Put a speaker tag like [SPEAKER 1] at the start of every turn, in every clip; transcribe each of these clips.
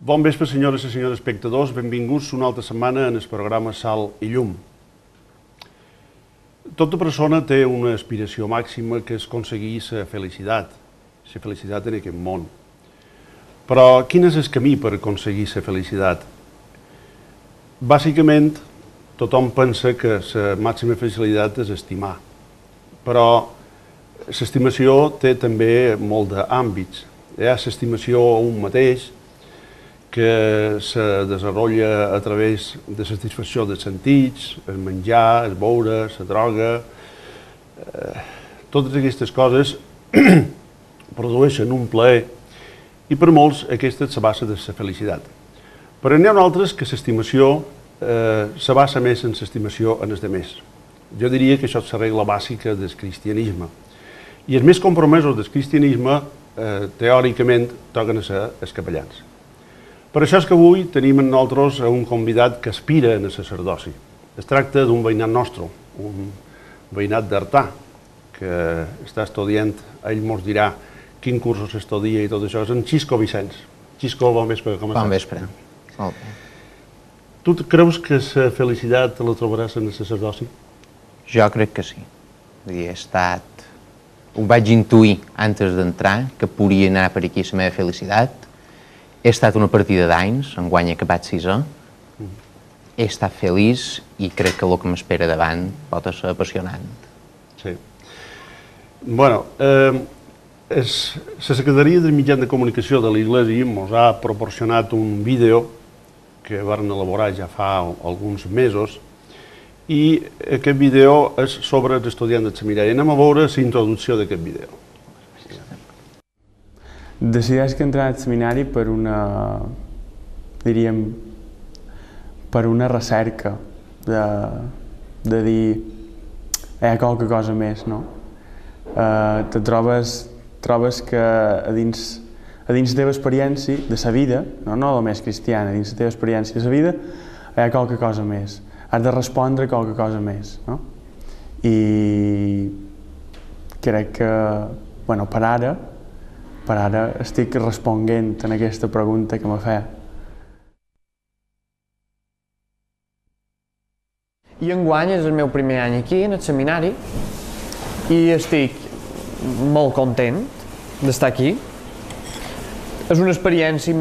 [SPEAKER 1] Bon vespre, senyores i senyors espectadors. Benvinguts una altra setmana en el programa Sal i Llum. Tota persona té una aspiració màxima que és aconseguir la felicitat en aquest món. Però quin és el camí per aconseguir la felicitat? Bàsicament, tothom pensa que la màxima felicitat és estimar. Però l'estimació té també molt d'àmbits. Hi ha l'estimació a un mateix, que se desenvolupa a través de la satisfacció dels sentits, el menjar, el beure, la droga. Totes aquestes coses produeixen un plaer i per molts aquesta és la base de la felicitat. Però n'hi ha altres que l'estimació se basa més en l'estimació en els altres. Jo diria que això és la regla bàsica del cristianisme. I els més compromesos del cristianisme, teòricament, toquen a ser els capellans. Per això és que avui tenim en nosaltres un convidat que aspira a la sacerdoci. Es tracta d'un veïnat nostre, un veïnat d'Artà, que està estudiant, ell ens dirà quin cursos estudia i tot això, és en Xisco Vicenç. Xisco, bon vespre, com estàs?
[SPEAKER 2] Bon vespre. Molt bé.
[SPEAKER 1] Tu creus que la felicitat la trobaràs en el sacerdoci?
[SPEAKER 2] Jo crec que sí. Ho vaig intuir antes d'entrar, que podria anar per aquí la meva felicitat. He estat una partida d'anys, enguany he acabat 6è. He estat feliç i crec que el que m'espera davant pot ser apassionant.
[SPEAKER 1] Sí. Bueno, la Secretaria de Mitjans de Comunicació de l'Església ens ha proporcionat un vídeo que van elaborar ja fa alguns mesos i aquest vídeo és sobre els estudiants del seminari. Anem a veure la introducció d'aquest vídeo.
[SPEAKER 3] Decideix que entrar al seminari per una, diríem, per una recerca de dir hi ha qualque cosa més, no? Te trobes que a dins la teva experiència de la vida, no només cristiana, dins la teva experiència de la vida, hi ha qualque cosa més. Has de respondre a qualque cosa més, no? I crec que, bueno, per ara estic responent en aquesta pregunta que m'ha fet.
[SPEAKER 4] I enguany és el meu primer any aquí, en el seminari, i estic molt content d'estar aquí. És una experiència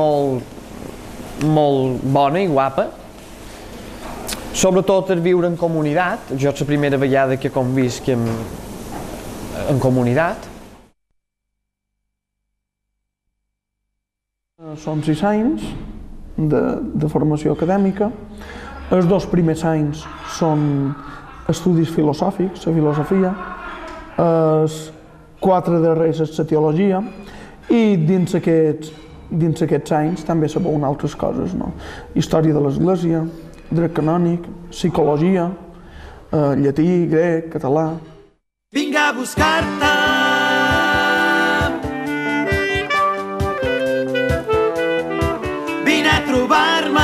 [SPEAKER 4] molt bona i guapa. Sobretot el viure en comunitat. Jo és la primera vegada que convisc en comunitat.
[SPEAKER 5] Són 6 anys de formació acadèmica. Els 2 primers anys són estudis filosòfics, la filosofia, els 4 darrers és la teologia, i dins aquests anys també se veuen altres coses, no? Història de l'Església, dret canònic, psicologia, llatí, grec, català.
[SPEAKER 6] Vinc a buscar-te. Trobar-me.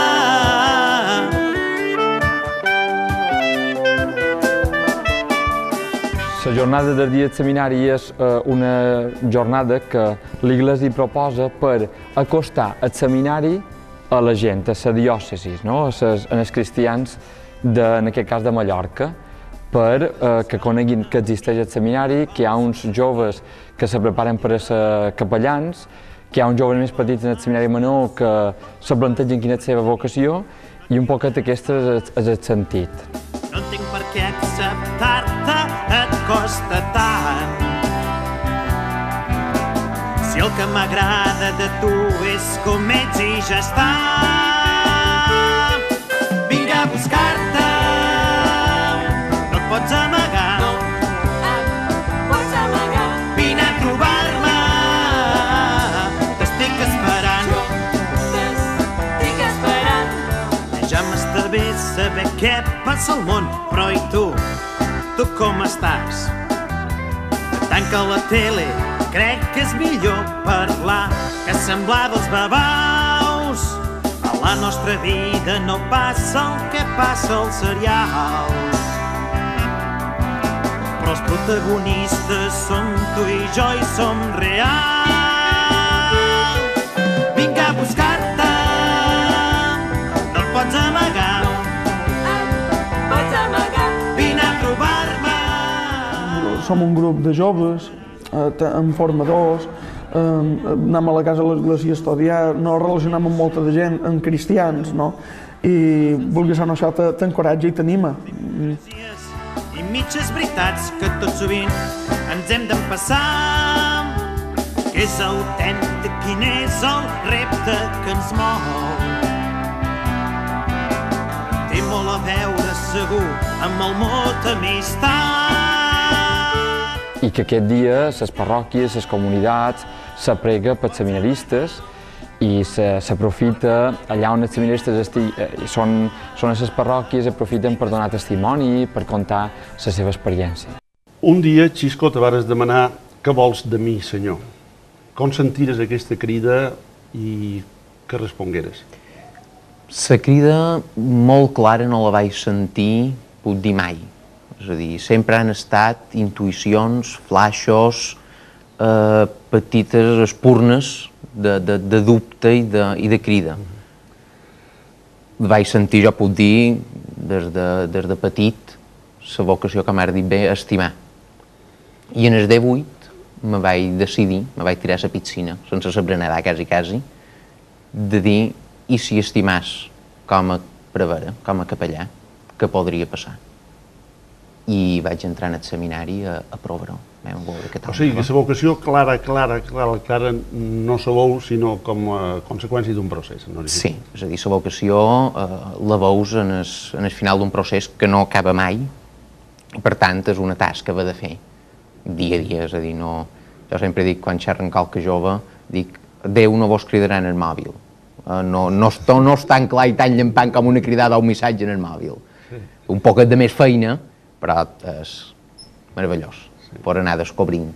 [SPEAKER 7] La jornada del dia del seminari és una jornada que l'Església proposa per acostar el seminari a la gent, a la diòcesi, no? als cristians, en aquest cas de Mallorca, per que coneguin que existeix el seminari, que hi ha uns joves que se preparen per a ser capellans, que hi ha uns joves més petits en el seminari menor que se plantegen quina és la seva vocació i un poquet aquest és el sentit.
[SPEAKER 6] No entenc per què acceptar-te et costa tant. Si el que m'agrada de tu és com ets i ja està. Vinc a buscar-te, no et pots amagar. Vine a trobar-me. Saber què passa al món, però i tu com estàs? Tanca la tele, crec que és millor parlar que semblar dels babaus. A la nostra vida no passa el que passa als serials, però els protagonistes som tu i jo i som reals. Vinc a buscar-te. pots amagar. Vine a trobar-me.
[SPEAKER 5] Som un grup de joves, amb formadors, anem a la casa de l'església a estudiar, no relacionem amb molta de gent, amb cristians, no? I vulguis o no, això t'encoratja i t'anima.
[SPEAKER 6] I mitges veritats que tot sovint ens hem d'empassar. Que és autèntic, quin és el repte que ens mou. Té molt a veure, segur, amb el mot amistat.
[SPEAKER 7] I que aquest dia les parròquies, les comunitats, s'aprega pels seminaristes i s'aprofita allà on els seminaristes són a les parròquies, aprofiten per donar testimoni, per contar la seva experiència.
[SPEAKER 1] Un dia, Xisco, te vares demanar què vols de mi, senyor. Com sentires aquesta crida i què respongueres?
[SPEAKER 2] La crida molt clara no la vaig sentir, puc dir mai. És a dir, sempre han estat intuïcions, flaixos, petites espurnes de dubte i de crida. Vaig sentir, jo puc dir, des de petit, la vocació que m'ha dit bé, estimar. I en el 18 me vaig decidir, me vaig tirar a la piscina, sense saber nedar quasi, de dir, i si estimàs com a prevere, com a capellà, què podria passar? I vaig entrar en el seminari a provar-ho.
[SPEAKER 1] O sigui, que la vocació clara no se veu, sinó com a conseqüència d'un procés.
[SPEAKER 2] Sí, és a dir, la vocació la veus en el final d'un procés que no acaba mai, i per tant és una tasca que va de fer dia a dia, és a dir, no... Jo sempre dic, quan xerro amb qualque jove, dic, Déu no vos cridarà en el mòbil. No és tan clar i tan llampant com una cridada o un missatge en el mòbil. Un poquet de més feina, però és meravellós, per anar descobrint.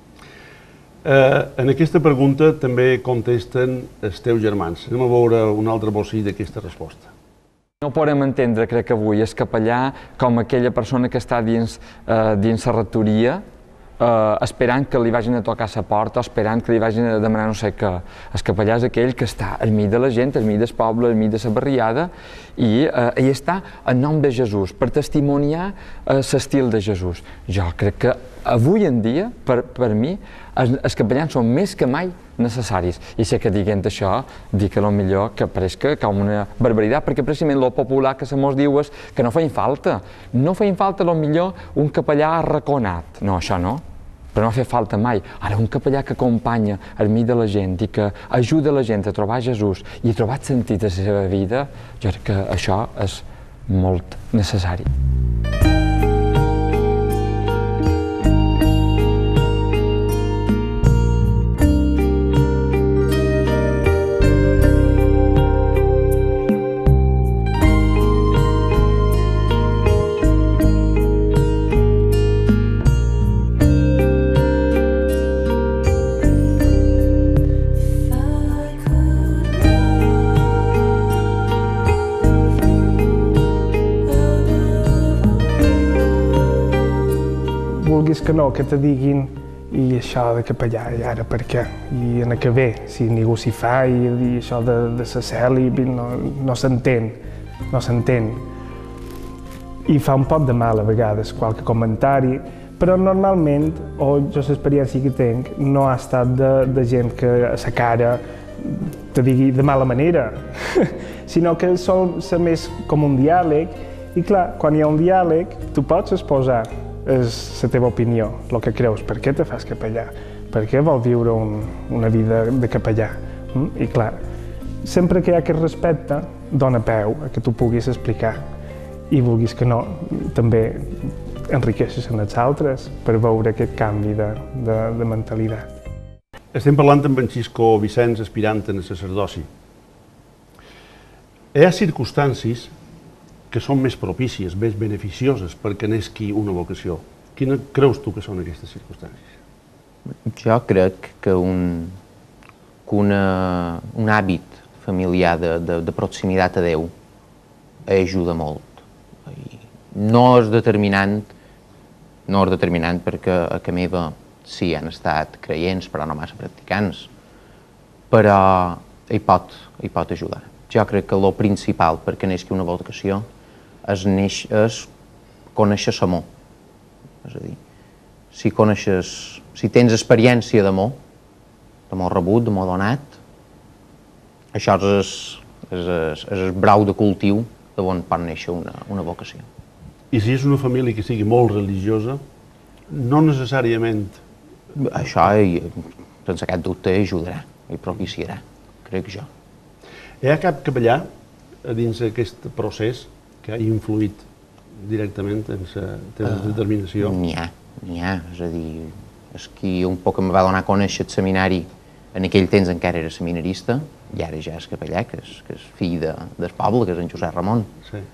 [SPEAKER 1] En aquesta pregunta també contesten els teus germans. Anem a veure un altre bocí d'aquesta resposta.
[SPEAKER 7] No podem entendre, crec que avui, el capellà com aquella persona que està dins la rectoria, esperant que li vagin a tocar la porta, esperant que li vagin a demanar no sé què. El capellà és aquell que està al mig de la gent, al mig del poble, al mig de la barriada, i hi està en nom de Jesús, per testimoniar l'estil de Jesús. Jo crec que avui en dia, per mi, els capellans són més que mai necessaris. I sé que dient això, dic que millor que pareix com una barbaritat, perquè precisament el popular que se mos diu és que no feien falta. No feien falta, millor, un capellà arraconat. No, això no. Però no fa falta mai. Ara, un capellà que acompanya al mig de la gent i que ajuda la gent a trobar Jesús i a trobar sentit a la seva vida, jo crec que això és molt necessari.
[SPEAKER 8] Vulguis que no, que te diguin i això de capellà, i ara per què? I en què ve? Si ningú s'hi fa i això de la cèl·lib no s'entén, no s'entén. I fa un poc de mal a vegades qualque comentari, però normalment, o jo l'experiència que tinc, no ha estat de gent que a la cara te digui de mala manera, sinó que sol ser més com un diàleg, i clar, quan hi ha un diàleg, tu pots exposar és la teva opinió, el que creus, per què te fas capellà, per què vols viure una vida de capellà. I clar, sempre que hi ha aquest respecte, dona peu a que tu puguis explicar i vulguis que no, també enriqueixes en els altres per veure aquest canvi de mentalitat.
[SPEAKER 1] Estem parlant amb en Xisco Vicenç, aspirant en el sacerdoci. Hi ha circumstàncies que són més propícies, més beneficioses perquè nesqui una vocació. Quina creus tu que són aquestes circumstàncies?
[SPEAKER 2] Jo crec que un hàbit familiar de proximitat a Déu ajuda molt. No és determinant perquè a casa meva sí, han estat creients, però no massa practicants, però hi pot ajudar. jo crec que el principal perquè neixi una vocació és conèixer l'amor. És a dir, si tens experiència d'amor rebut, d'amor donat, això és el brau de cultiu d'on pot néixer una vocació.
[SPEAKER 1] I si és una família que sigui molt religiosa, no necessàriament...
[SPEAKER 2] Això, sense cap dubte, ajudarà i propiciarà, crec jo.
[SPEAKER 1] Hi ha cap capellà a dins d'aquest procés que ha influït directament en la teva determinació?
[SPEAKER 2] N'hi ha. És a dir, és qui un poc em va donar a conèixer el seminari, en aquell temps encara era seminarista, i ara ja és capellà, que és fill del poble, que és en Josep Ramon.
[SPEAKER 1] Sí.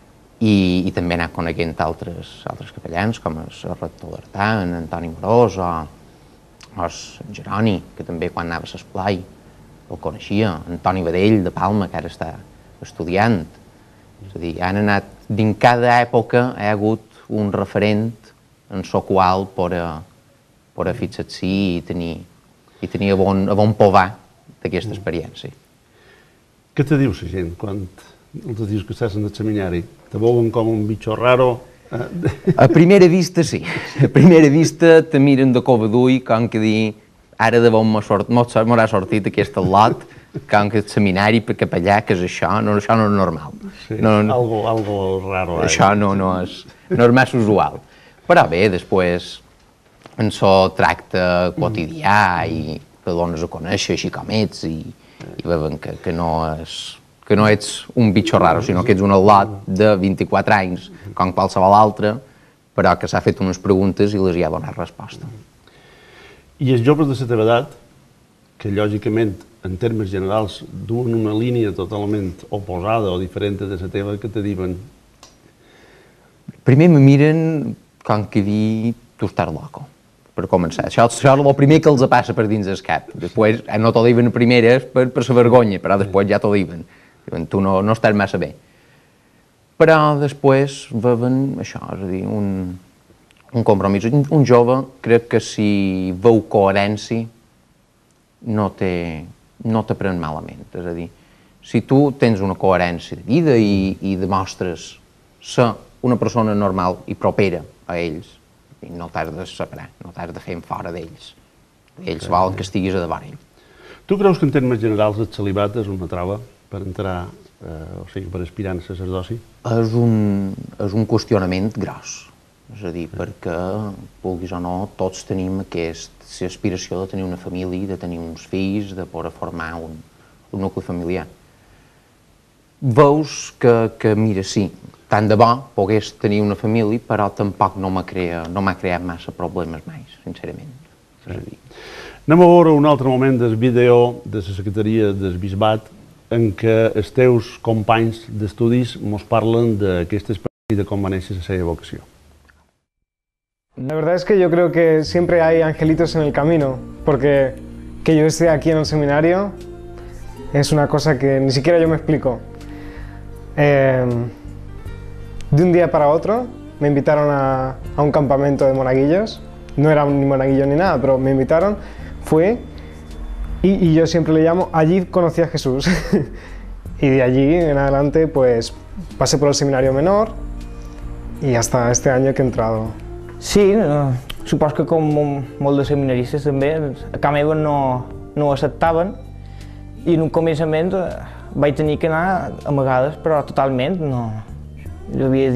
[SPEAKER 2] I també he anat coneixent altres capellans, com el rector d'Artà, en Antoni Morós, o en Jeroni, que també quan anava a l'esplai el coneixia, Antoni Badell, de Palma, que ara està estudiant. És a dir, han anat, dins cada època hi ha hagut un referent en el qual poder fixar-s'hi i tenir a bon povar d'aquesta experiència.
[SPEAKER 1] Què te diu la gent quan els dius que estàs en el seminari? Te veuen com un bitxo raro?
[SPEAKER 2] A primera vista, sí. A primera vista te miren de cova d'ull, com que dir, ara de bon m'haurà sortit aquest lot, com que el seminari per capellà, que és això no és normal.
[SPEAKER 1] Sí, algo raro.
[SPEAKER 2] Això no és massa usual. Però bé, després, en el tracte quotidià i que dones a conèixer així com ets i veuen que no ets un bitxo raro, sinó que ets un al·lot de 24 anys, com qualsevol altre, però que s'ha fet unes preguntes i les hi ha donat resposta.
[SPEAKER 1] I els joves de la teva edat, que lògicament, en termes generals, duen una línia totalment oposada o diferent de la teva, que te diuen?
[SPEAKER 2] Primer me miren com que dir, tu estàs loco, per començar. Això és el primer que els passa per dins del cap. Després no t'ho diuen a primeres per la vergonya, però després ja t'ho diuen. Diuen, tu no estàs massa bé. Però després veuen això, és a dir, un compromís. Un jove, crec que si veu coherència, no te pren malament. És a dir, si tu tens una coherència de vida i demostres ser una persona normal i propera a ells, no t'has de separar, no t'has de fer fora d'ells. Ells volen que estiguis a davant ells.
[SPEAKER 1] Tu creus que en termes generals el celibat és una trava per entrar, per aspirar a sacerdoci?
[SPEAKER 2] És un qüestionament gros. És a dir, perquè, vulguis o no, tots tenim aquesta aspiració de tenir una família, de tenir uns fills, de poder formar un nucli familiar. Veus que mira, sí, tant de bo pogués tenir una família, però tampoc no m'ha creat massa problemes mai, sincerament.
[SPEAKER 1] Anem a veure un altre moment del vídeo de la secretaria del Bisbat en què els teus companys d'estudis ens parlen d'aquesta experiència i de com va néixer la seva vocació.
[SPEAKER 8] La verdad es que yo creo que siempre hay angelitos en el camino, porque que yo esté aquí en el seminario es una cosa que ni siquiera yo me explico. De un día para otro me invitaron a un campamento de monaguillos, no era ni monaguillo ni nada, pero me invitaron, fui y yo siempre le llamo, allí conocí a Jesús. Y de allí en adelante pues pasé por el seminario menor y hasta este año que he entrado.
[SPEAKER 9] Sí, supos que com molts de seminaristes també, a casa meva no ho acceptaven i en un començament vaig tenir que anar amagades, però totalment no. Jo havia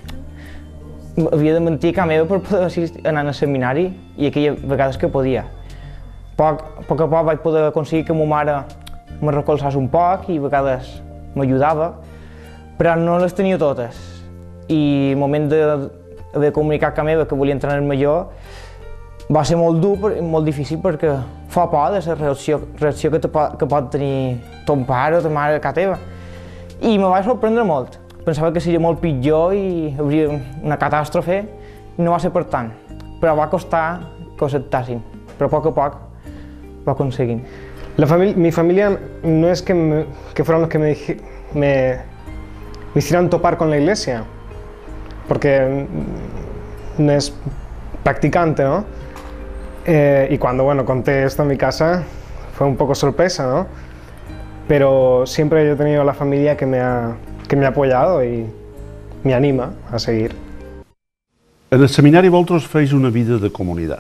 [SPEAKER 9] de mentir a casa meva per poder anar al seminari i aquelles vegades que podia. A poc a poc vaig poder aconseguir que ma mare me recolzés un poc i a vegades m'ajudava, però no les tenia totes. I el moment de comunicar a casa meva que volia entrar en el major va ser molt dur, molt difícil, perquè fa por de la reacció que pot tenir ton pare o ta mare a casa teva. I me va sorprendre molt. Pensava que seria molt pitjor i hauria una catàstrofe, i no va ser per tant. Però va costar que ho acceptassin, però a poc va aconseguint.
[SPEAKER 8] Mi familia no es que fueron los que me hicieron topar con la iglesia, porque no es practicante, ¿no? Y cuando, bueno, conté esto en mi casa, fue un poco sorpresa, ¿no? pero siempre yo he tenido la familia que me ha apoyado y me anima a seguir.
[SPEAKER 1] En el seminari vosaltres feis una vida de comunitat.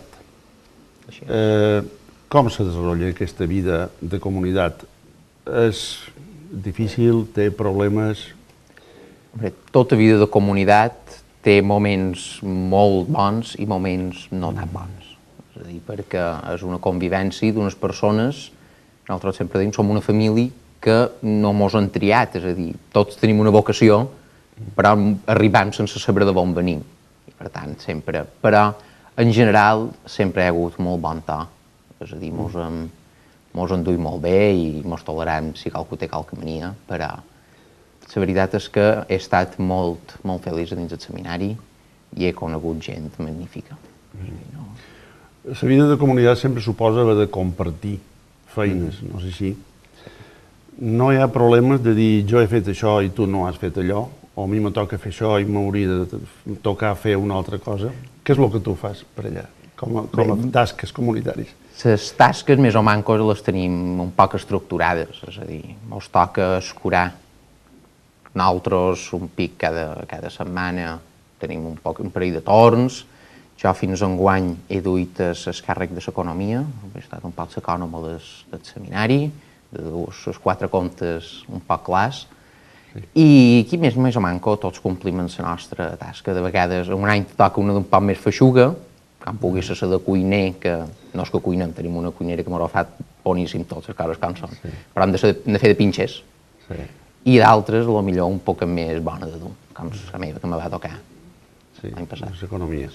[SPEAKER 1] Com se desenvolupa aquesta vida de comunitat? És difícil, té problemes?
[SPEAKER 2] Tota vida de comunitat té moments molt bons i moments no tan bons. És a dir, perquè és una convivència d'unes persones, nosaltres sempre diem, som una família que no mos han triat, és a dir, tots tenim una vocació, però arribam sense saber d'on venim. I per tant, sempre, però en general sempre hi ha hagut molt bon to, és a dir, mos enduim molt bé i mos tolerem si qualcú té qualque mania, però la veritat és que he estat molt feliç dins del seminari i he conegut gent magnífica.
[SPEAKER 1] La vida de comunitat sempre suposa haver de compartir feines, no sé si. No hi ha problemes de dir jo he fet això i tu no has fet allò, o a mi me toca fer això i m'hauria de tocar fer una altra cosa. Què és el que tu fas per allà, com a tasques comunitaris?
[SPEAKER 2] Les tasques més o manco les tenim un poc estructurades, és a dir, ens toca escurar. Nosaltres, un pic cada setmana, tenim un parell de torns. Jo fins enguany he duit el càrrec de l'economia, he estat un poc l'ecònoma del seminari, de dur els 4 comptes un poc clars, i aquí més o manco tots complim la nostra tasca. De vegades, un any toca una d'un poc més feixuga, quan pugui ser de cuiner, que no és que cuinem, tenim una cuinera que m'ho ha fet boníssim tots les coses com són, però hem de fer de pinxes. I d'altres, potser un poc més bona de dur, com la meva que me va tocar l'any passat.
[SPEAKER 1] L'economia.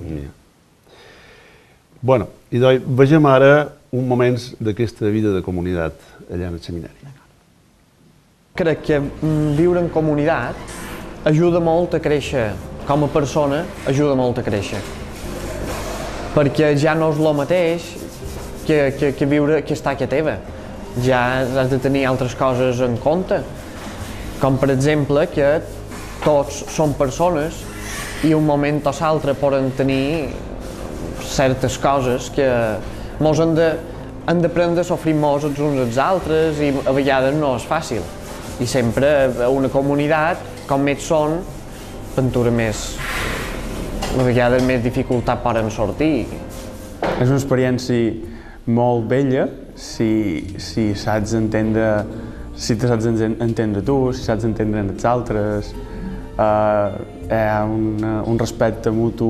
[SPEAKER 1] Bueno, i doncs vegem ara un moments d'aquesta vida de comunitat allà en el seminari.
[SPEAKER 4] Crec que viure en comunitat ajuda molt a créixer, com a persona ajuda molt a créixer. Perquè ja no és el mateix que viure, que estar a teva. Ja has de tenir altres coses en compte, com per exemple que tots som persones i un moment o l'altre poden tenir certes coses que mos han d'aprendre a sofrir-nos els uns als altres i a vegades no és fàcil. I sempre a una comunitat, com més són, aventura més, a vegades més dificultat poden sortir.
[SPEAKER 3] És una experiència molt bella si saps entendre, si te saps entendre tu, si saps entendre els altres. Hi ha un respecte mutu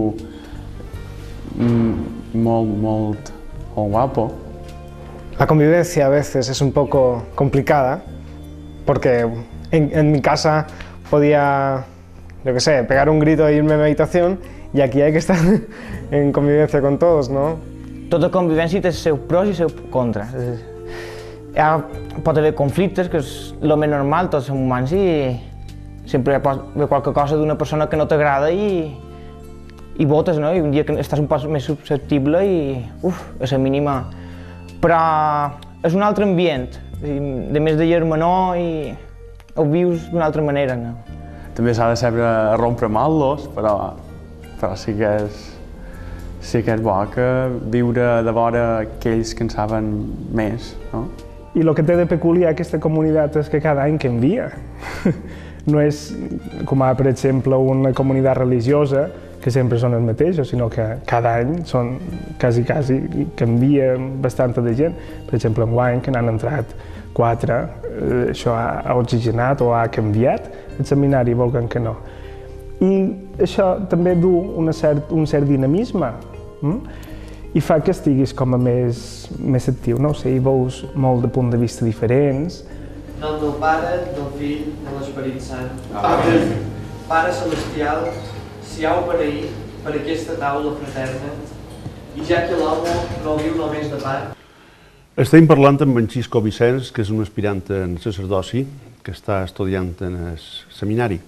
[SPEAKER 3] molt guapo.
[SPEAKER 8] La convivencia a veces es un poco complicada porque en mi casa podía, yo qué sé, pegar un grito e irme a mi habitación y aquí hay que estar en convivencia con todos, ¿no?
[SPEAKER 9] Tota convivència té els seus pros i els seus contres. Pot haver conflictes, que és el més normal, tots som humans, i sempre pot haver qualque cosa d'una persona que no t'agrada i votes, no? I un dia que estàs un poc més susceptible i, a la mínima. Però és un altre ambient, de més de germanor i ho vius d'una altra manera, no?
[SPEAKER 3] També s'ha de saber rompre mal-los, però sí que és bo que viure de vora aquells que en saben més, no?
[SPEAKER 8] I el que té de peculiar aquesta comunitat és que cada any canvia. No és com per exemple una comunitat religiosa que sempre són els mateixos, sinó que cada any són quasi canvia bastant de gent. Per exemple, enguany, que n'han entrat 4, això ha oxigenat o ha canviat el seminari, volguem que no. I això també du un cert dinamisme i fa que estiguis com a més actiu, no sé, i veus molt de punts de vista diferents.
[SPEAKER 4] En el meu Pare, del Fill, de l'Esperit Sant. Amén. Pare Celestial, siau beneït per aquesta taula fraterna, i ja que l'home no viu només de pa.
[SPEAKER 1] Estem parlant amb en Xisco Vicenç, que és un aspirant en sacerdoci, que està estudiant en el seminari.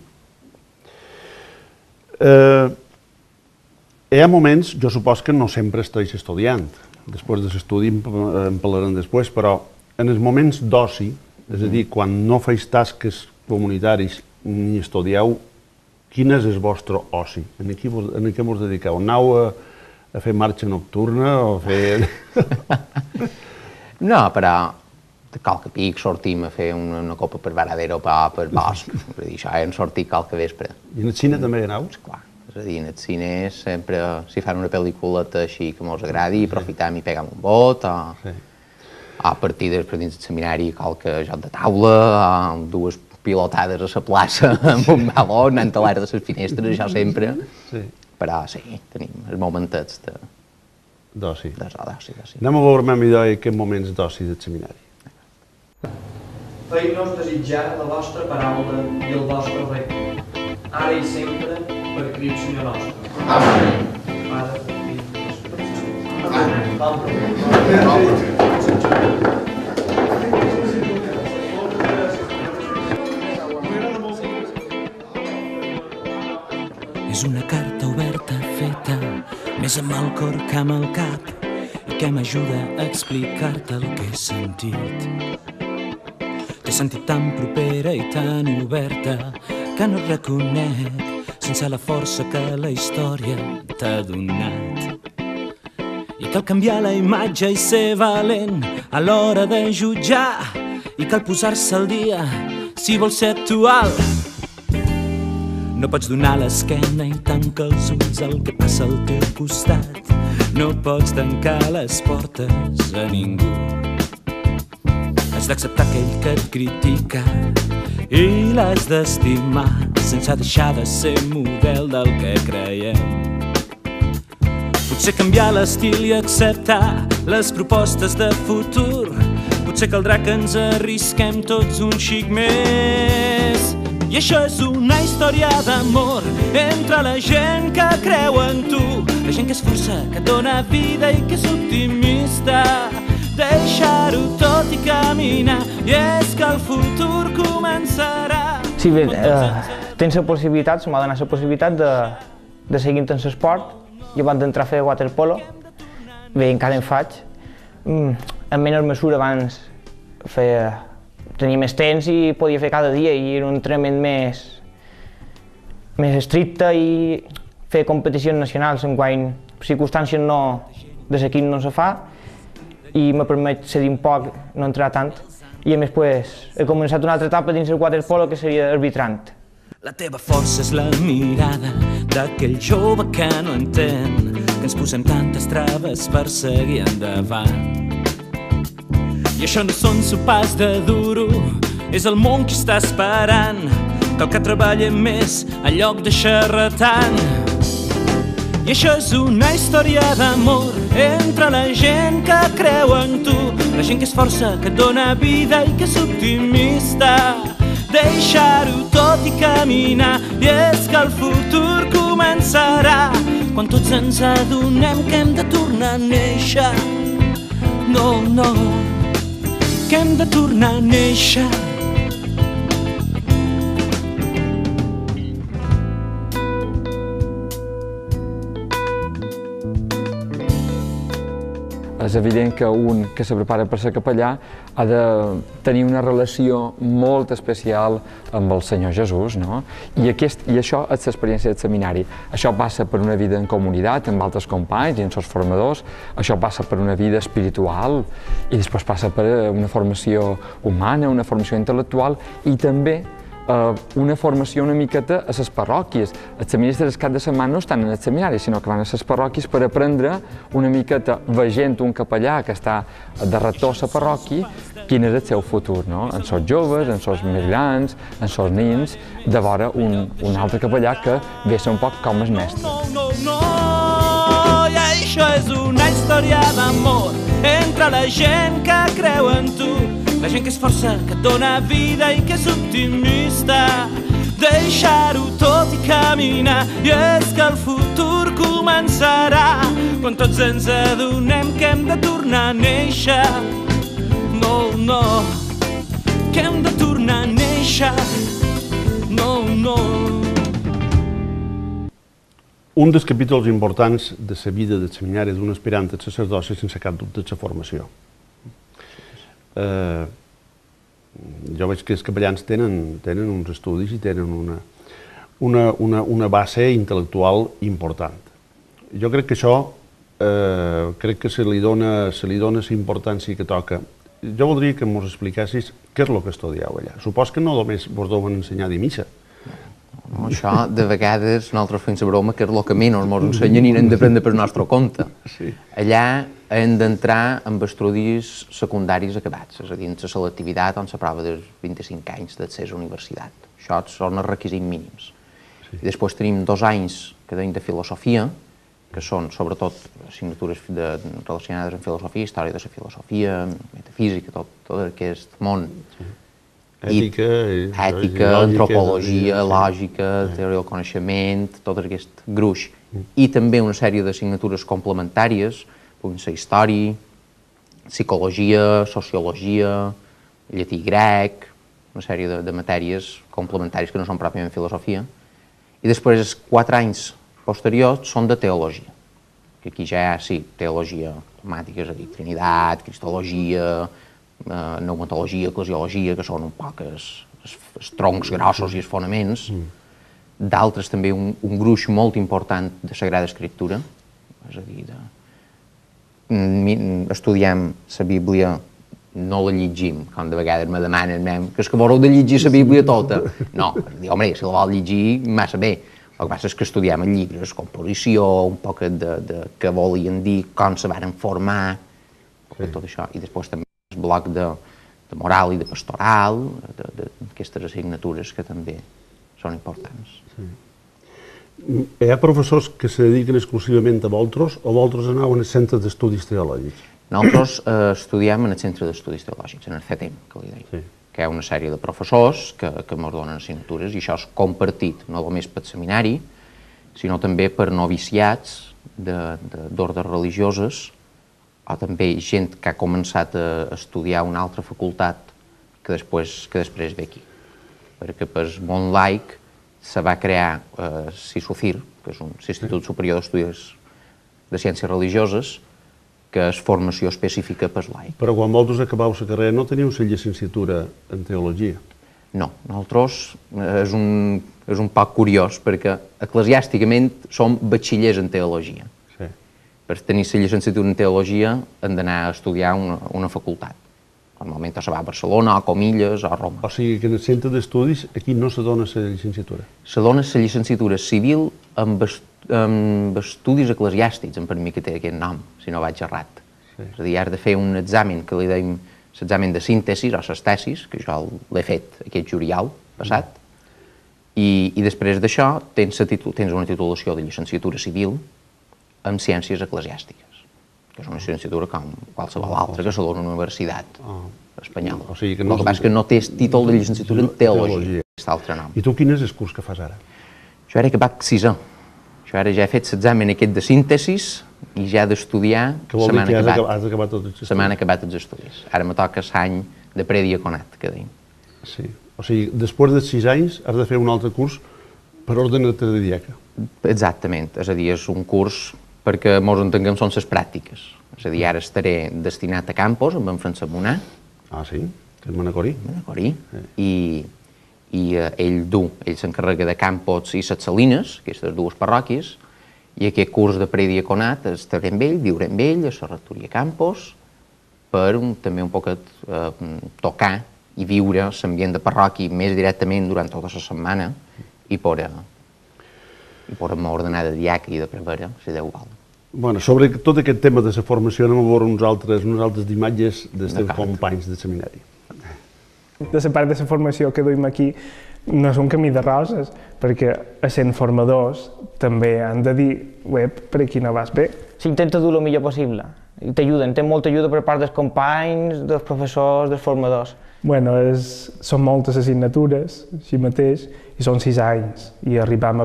[SPEAKER 1] Hi ha moments, jo supos que no sempre estàs estudiant, després de l'estudi en parlarem després, però en els moments d'oci, és a dir, quan no feis tasques comunitaris ni estudieu, quin és el vostre oci? En què vos dediqueu? Aneu a fer marxa nocturna o a fer...
[SPEAKER 2] No, però de qualque pic sortim a fer una copa per Varadero per bosc. És a dir, això hem sortit qualque vespre.
[SPEAKER 1] I en el cine també hi aneu?
[SPEAKER 2] Clar. És a dir, en el cine sempre, si fan una pel·lículeta així que mos agradi, aprofitam i pegam un vot, o a partides per dins del seminari, qualque joc de taula, o dues pilotades a la plaça amb un baló, anant a l'aire de les finestres, això sempre. Però sí, tenim els momentets
[SPEAKER 1] d'oci.
[SPEAKER 2] D'oci.
[SPEAKER 1] Anem a veure més millor aquests moments d'oci del seminari.
[SPEAKER 4] Feu-nos desitjar la vostra paraula i el vostre regne, ara i sempre, per Crist Senyor nostre. Amén. Pare, Fill i Espírit Sant. Amén.
[SPEAKER 6] És una carta oberta feta més amb el cor que amb el cap i que m'ajuda a explicar-te el que he sentit. T'he sentit tan propera i tan oberta que no et reconec sense la força que la història t'ha donat. I cal canviar la imatge i ser valent a l'hora de jutjar i cal posar-se al dia si vols ser actual. No pots donar l'esquena i tancar els ulls al que passa al teu costat. No pots tancar les portes a ningú. Has d'acceptar aquell que et critica i l'has d'estimar sense deixar de ser model del que creiem. Potser canviar l'estil i acceptar les propostes de futur. Potser caldrà que ens arrisquem tots un xic més. I això és una història d'amor entre la gent que creu en tu, la gent que és força, que et dona vida i que és optimista. Deixar-ho tot i caminar, i és que el futur començarà.
[SPEAKER 9] Sí, bé, tens la possibilitat, se m'ha donat la possibilitat de seguir en l'esport. Jo abans d'entrar a fer waterpolo, bé, encara en faig. En menor mesura abans tenia més temps i podia fer cada dia i era un entrenament més estricte i fer competicions nacionals enguany circumstàncies de l'equip no se fa i me permet cedir un poc, no entrar tant. I a més he començat una altra etapa dins el waterpolo que seria arbitrant.
[SPEAKER 6] La teva força és la mirada d'aquell jove que no entén que ens posem tantes traves per seguir endavant. I això no són sopars de duro, és el món qui està esperant. Cal que treballem més en lloc de xerratant. I això és una història d'amor entre la gent que creu en tu, la gent que és força, que et dona vida i que és optimista. Deixar-ho tot i caminar, i és que el futur començarà quan tots ens adonem que hem de tornar a néixer. No, no, que hem de tornar a néixer.
[SPEAKER 7] És evident que un que se prepara per ser capellà ha de tenir una relació molt especial amb el Senyor Jesús, no? I això és l'experiència del seminari. Això passa per una vida en comunitat, amb altres companys i amb els formadors, això passa per una vida espiritual i després passa per una formació humana, una formació intel·lectual i també una formació una miqueta a les parròquies. Els seminaristes el cap de setmana no estan en el seminari, sinó que van a les parròquies per aprendre una miqueta, veient un capellà que està de rector a la parròquia, quin és el seu futur, no? En els joves, en els més grans, en els nins, de veure un altre capellà que ve a ser un poc com el mestre.
[SPEAKER 6] I això és una història d'amor entre la gent que creu en tu, la gent que és força, que et dona vida i que és optimista. Deixar-ho tot i caminar, i és que el futur començarà quan tots ens adonem que hem de tornar a néixer. No, no, que hem de tornar a néixer. No, no.
[SPEAKER 1] Un dels capítols importants de la vida del seminari d'un aspirant al sacerdoci sense cap dubte és la formació. Jo veig que els capellans tenen uns estudis i tenen una base intel·lectual important. Jo crec que això, crec que se li dona la importància que toca jo voldria que ens expliquessis què és el que estudieu allà. Supos que no només vos deuen ensenyar a dir missa.
[SPEAKER 2] No, això, de vegades, nosaltres fem la broma que és el que menys ens ensenyen i n'hem d'aprendre per nostre compte.
[SPEAKER 1] Sí.
[SPEAKER 2] Allà hem d'entrar amb estudis secundaris acabats, és a dir, en la selectivitat o en la prova dels 25 anys d'accés a la universitat. Això són els requisits mínims. Sí. I després tenim 2 anys que deim de filosofia, que són sobretot assignatures relacionades amb filosofia, història de la filosofia, metafísica, tot aquest món.
[SPEAKER 1] Sí. Ètica,
[SPEAKER 2] antropologia, lògica, teoria del coneixement, tot aquest gruix. I també una sèrie d'assignatures complementàries, puguin ser història, psicologia, sociologia, llatí grec, una sèrie de matèries complementàries que no són pròpiament filosofia. I després els 4 anys posteriors són de teologia, que aquí ja hi ha, sí, teologia dogmàtica, és a dir, trinitat, cristologia, pneumatologia, eclesiologia, que són un poc els troncs grossos i els fonaments. D'altres també un gruix molt important de Sagrada Escriptura, és a dir, estudiem la Bíblia, no la llegim, com de vegades me demanen, que és que voreu de llegir la Bíblia tota. No, dic, home, si la vol llegir, massa bé. El que passa és que estudiem els llibres, composició, un poc de què volien dir, com se van formar, tot això, i després també el bloc de moral i de pastoral, d'aquestes assignatures que també són importants.
[SPEAKER 1] Sí. Hi ha professors que se dediquen exclusivament a vosaltres o vosaltres aneu al centre d'estudis teològics?
[SPEAKER 2] Nosaltres estudiem en el centre d'estudis teològics, en el CETEM, que li deia, que hi ha una sèrie de professors que ens donen assignatures i això és compartit no només pel seminari, sinó també per noviciats d'ordes religioses o també gent que ha començat a estudiar una altra facultat que després ve aquí. Perquè per món laic se va crear SISUCIR, que és l'Institut Superior d'Estudis de Ciències Religioses, que és formació específica per laic.
[SPEAKER 1] Però quan vosaltres acabeu la carrera no teniu la llicenciatura en teologia?
[SPEAKER 2] No, nosaltres és un poc curiós perquè eclesiàsticament som batxillers en teologia. Per tenir la llicenciatura en teologia hem d'anar a estudiar una facultat. Normalment se va a Barcelona, o Comilles, o Roma.
[SPEAKER 1] O sigui que en el centre d'estudis aquí no se dona la llicenciatura?
[SPEAKER 2] Se dona la llicenciatura civil amb estudis eclesiàstics, em permet que té aquest nom, si no vaig errat. És a dir, has de fer un examen que li deim l'examen de síntesi o les tesis, que jo l'he fet aquest juliol passat, i després d'això tens una titulació de llicenciatura civil en ciències eclesiàstiques, que és una llicenciatura com qualsevol altra que se dona a una universitat espanyola. El que passa és que no tens títol de llicenciatura en teologia, és l'altre nom.
[SPEAKER 1] I tu quin és el curs que fas ara?
[SPEAKER 2] Jo ara he acabat 6è. Jo ara ja he fet l'examen aquest de síntesis i ja he d'estudiar
[SPEAKER 1] se m'han
[SPEAKER 2] acabat els estudis. Ara me toca l'any de prediaconat, que deim.
[SPEAKER 1] Sí, o sigui, després de 6 anys has de fer un altre curs per ordenar-te de diaca.
[SPEAKER 2] Exactament, és a dir, és un curs perquè ens entenguem són les pràctiques. És a dir, ara estaré destinat a Campos amb en Francesc Monà.
[SPEAKER 1] Ah, sí? Que és manacorí.
[SPEAKER 2] Manacorí. I ell s'encarrega de Campos i Ses Salines, aquestes dues parròquies, i aquest curs de prediaconat estaré amb ell, viuré amb ell a la rectoria Campos, per també un poc tocar i viure l'ambient de parròquia més directament durant tota la setmana i poder m'ordenar de diaca i de prevere, si Déu vol.
[SPEAKER 1] Bueno, sobre tot aquest tema de la formació anem a veure uns altres imatges dels teus companys de seminari.
[SPEAKER 8] De la part de la formació que duim aquí no és un camí de roses, perquè essent formadors també han de dir per aquí no vas bé.
[SPEAKER 9] S'intenta dur el millor possible. T'ajuden, té molta ajuda per part dels companys, dels professors, dels formadors.
[SPEAKER 8] Bueno, són moltes assignatures, així mateix, i són 6 anys, i arribam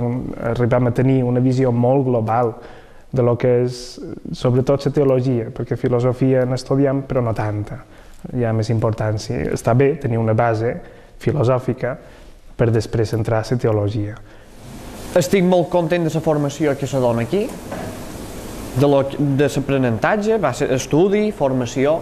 [SPEAKER 8] a tenir una visió molt global de lo que és, sobretot, la teologia, perquè filosofia n'estudiem, però no tanta. Hi ha més importància. Està bé tenir una base filosòfica per després entrar a la teologia.
[SPEAKER 4] Estic molt content de la formació que se dona aquí, de l'aprenentatge, va ser estudi, formació,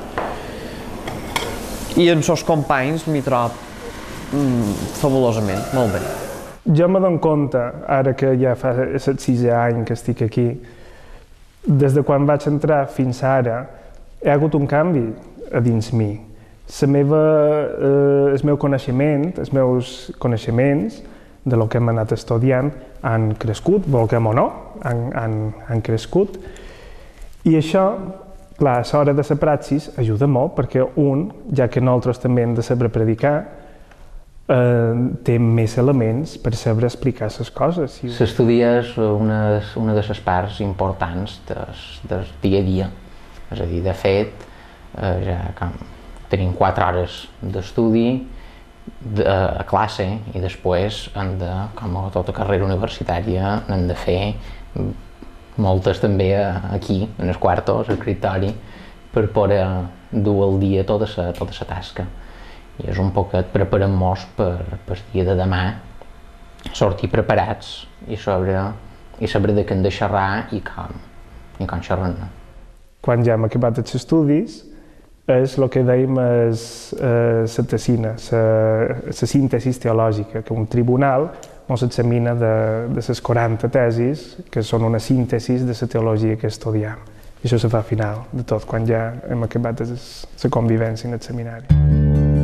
[SPEAKER 4] i en els companys m'hi trob fabulosament, molt bé.
[SPEAKER 8] Jo me dono compte, ara que ja fa el 6è any que estic aquí, des de quan vaig entrar fins ara, hi ha hagut un canvi a dins mi. El meu coneixement, els meus coneixements de lo que hem anat estudiant han crescut, volguem o no, han crescut. I això, clar, a l'hora de la praxis ajuda molt perquè ja que nosaltres també hem de saber predicar, té més elements per saber explicar les coses.
[SPEAKER 2] L'estudi és una de les parts importants del dia a dia. És a dir, de fet, ja tenim 4 hores d'estudi a classe i després, com a tota carrera universitària, hem de fer moltes també aquí, en els quartos, a l'escriptori, per poder dur al dia tota la tasca. I és un poquet preparem-nos per el dia de demà, sortir preparats i saber de què hem de xerrar i com xerrem.
[SPEAKER 8] Quan ja hem acabat els estudis, és el que dèiem la tessina, la síntesi teològica, que un tribunal ens examina de les 40 tesis, que són una síntesi de la teologia que estudiem. I això se fa al final de tot, quan ja hem acabat la convivència en el seminari.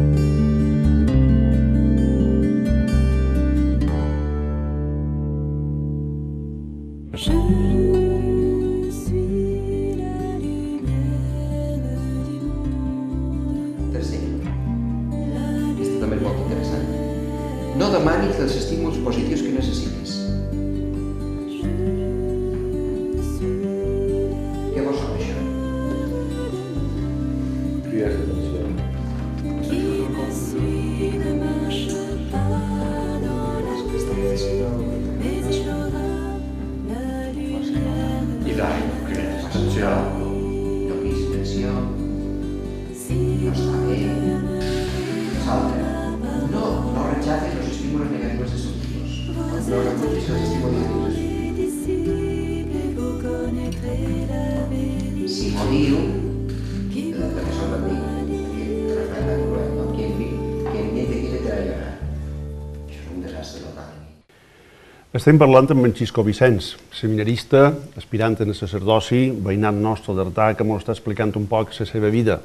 [SPEAKER 2] No demanis els estímuls positius que necessitis. Què vols saber, això?
[SPEAKER 1] Crides d'atenció.
[SPEAKER 2] Lligar, crides d'atenció. No cridis atenció. No està bé. Salta. No rechazes los estímulos negativos destructivos. No refuerces los estímulos negativos. Si m'ho diu, també som per mi, que ningú te quiere traicionar. Això és un desastre total.
[SPEAKER 1] Estem parlant amb en Xisco Vicenç, seminarista, aspirant en el sacerdoci, veïnat nostre d'Artà, que ens està explicant un poc la seva vida.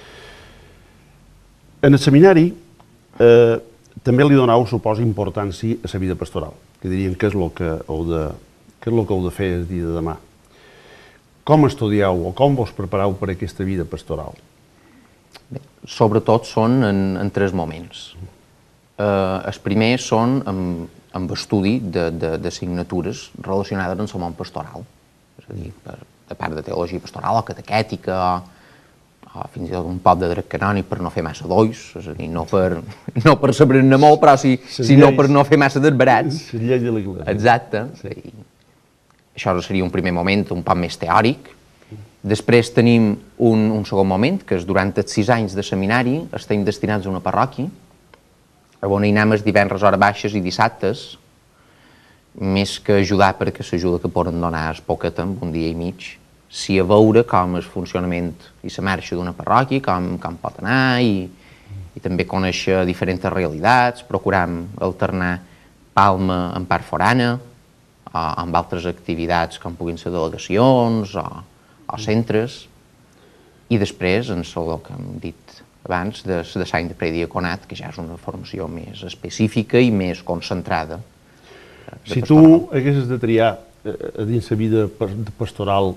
[SPEAKER 1] En el seminari, també li donau, suposo, importància a la vida pastoral, que dirien que és el que heu de fer el dia de demà. Com estudieu o com vos prepareu per aquesta vida pastoral?
[SPEAKER 2] Bé, sobretot són en 3 moments. Els primers són amb estudi d'assignatures relacionades amb el món pastoral, és a dir, de part de teologia pastoral o catequètica, o fins i tot un poc de dret canònic per no fer massa dolls, és a dir, no per saber-ne molt, però sinó per no fer massa desbarats.
[SPEAKER 1] La llei de l'Església.
[SPEAKER 2] Exacte. Això seria un primer moment un poc més teòric. Després tenim un segon moment, que és durant els 6 anys de seminari estem destinats a una parròquia, on hi anem els divendres hores baixes i dissabtes, més que ajudar perquè l'ajuda que poden donar és poqueta, en un dia i mig, si a veure com és el funcionament i la marxa d'una parròquia, com pot anar, i també conèixer diferents realitats, procuram alternar Palma en part forana, o amb altres activitats com puguin ser delegacions o centres, i després, en el que hem dit abans, de l'any de prediaconat, que ja és una formació més específica i més concentrada.
[SPEAKER 1] Si tu haguessis de triar dins la vida pastoral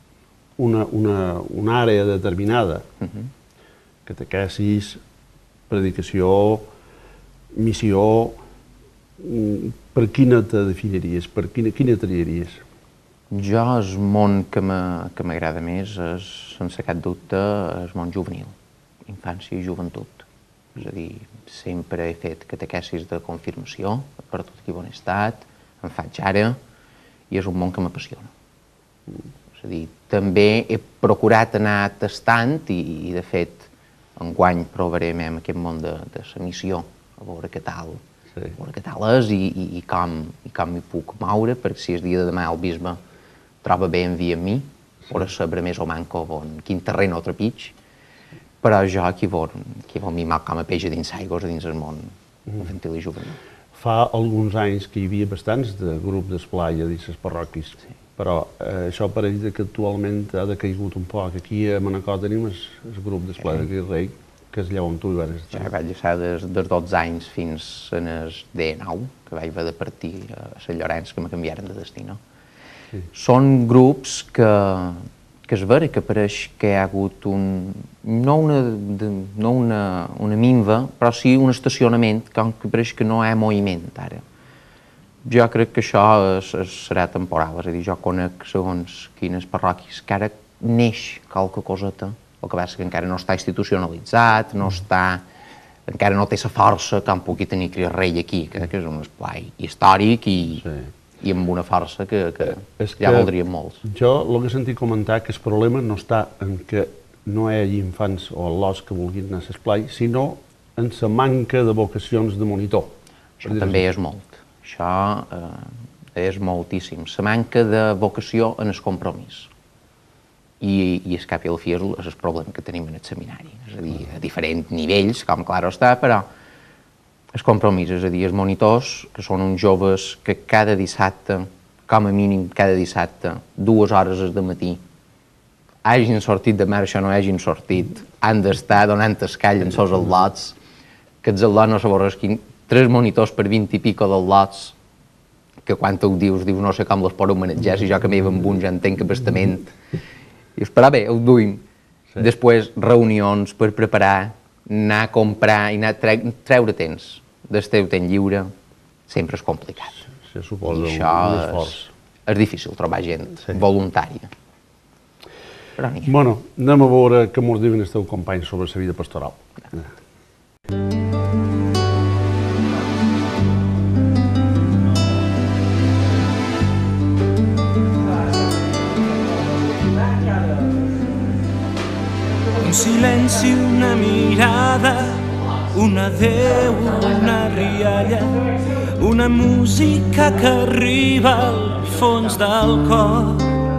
[SPEAKER 1] una àrea determinada, catequesis, predicació, missió, per quina te definiries, per quina triaries?
[SPEAKER 2] Jo, el món que m'agrada més és, sense cap dubte, el món juvenil, infància i joventut. És a dir, sempre he fet catequesis de confirmació, per tot qui bon estat, en faig ara, i és un món que m'apassiona. És a dir, també he procurat anar tastant i de fet, enguany provarem en aquest món de la missió, a veure què tal és i com m'hi puc moure, perquè si el dia de demà el bisbe troba bé envia mi, per saber més o manco quin terreny o trepig, però jo aquí vol mimar com a peix a dins aigües, a dins el món infantil i juvenil.
[SPEAKER 1] Fa alguns anys que hi havia bastants de grup d'esplai a dins les parròquies. però això pareix que actualment ha decaigut un poc. Aquí a Manacor tenim el grup d'Esplai de Crit Rei, que és allà on tu hi vas estar.
[SPEAKER 2] Jo vaig estar des dels 12 anys fins als 19, que vaig haver de partir a Sant Llorenç, que me canviaren de destí, no? Són grups que és vera que pareix que hi ha hagut no una minva, però sí un estacionament, que pareix que no hi ha moviment ara. Jo crec que això serà temporal, és a dir, jo conec segons quines parròquies que ara neix qualque coseta, el que passa que encara no està institucionalitzat, encara no té la força com pugui tenir Crit Rei aquí, que és un esplai històric i amb una força que ja voldríem molts.
[SPEAKER 1] Jo el que he sentit comentar que el problema no està en que no hi hagi infants o al·lòs que vulguin anar a l'esplai, sinó en la manca de vocacions de monitor.
[SPEAKER 2] Això també és molt. Això és moltíssim. La manca de vocació en el compromís. I el cap i al fi és el problema que tenim en el seminari. És a dir, a diferents nivells, com clar està, però el compromís, és a dir, els monitors, que són uns joves que cada dissabte, com a mínim cada dissabte, 2 hores de matí, hagin sortit de marxa o no hagin sortit, han d'estar donant escall en els al·lots, que els al·lots no s'avorresquin, 3 monitors per 20 i pico d'al·lots, que quan tu ho dius no sé com les podeu manejar, si jo que m'hi amb un ja entenc que bastament. I esperar bé, ho duim. Després, reunions per preparar, anar a comprar i anar a treure temps del teu temps lliure, sempre és complicat.
[SPEAKER 1] Se suposa un esforç.
[SPEAKER 2] És difícil trobar gent voluntària.
[SPEAKER 1] Bueno, anem a veure què ens diuen els teus companys sobre la vida pastoral.
[SPEAKER 6] Silenci, una mirada, un adeu, una rialla, una música que arriba al fons del cor,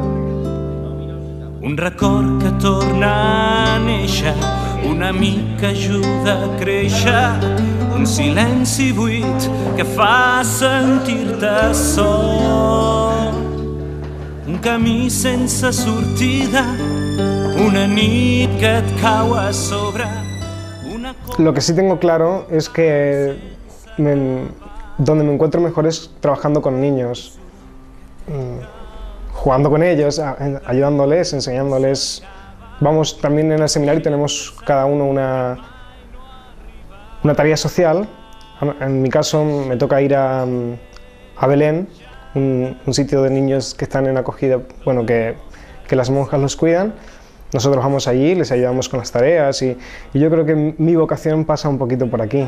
[SPEAKER 6] un record que torna a néixer, un amic que ajuda a créixer, un silenci buit que fa sentir-te sol, un camí sense sortida, una nit que et cau a sobre.
[SPEAKER 8] Lo que sí tengo claro es que donde me encuentro mejor es trabajando con niños, jugando con ellos, ayudándoles, enseñándoles. Vamos, también en el seminario tenemos cada uno una tarea social. En mi caso me toca ir a Belén, un sitio de niños que están en acogida, bueno, que las monjas los cuidan. Nosotros vamos allí, les ayudamos con las tareas y yo creo que mi vocación pasa un poquito por aquí.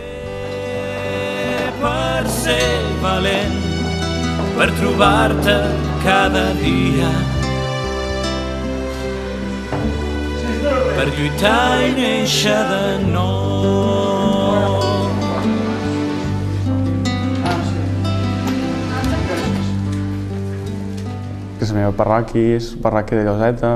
[SPEAKER 6] Per ser valent, per trobar-te cada dia, per lluitar i néixer de nou.
[SPEAKER 3] La meva parròquia és la parròquia de Lloseta.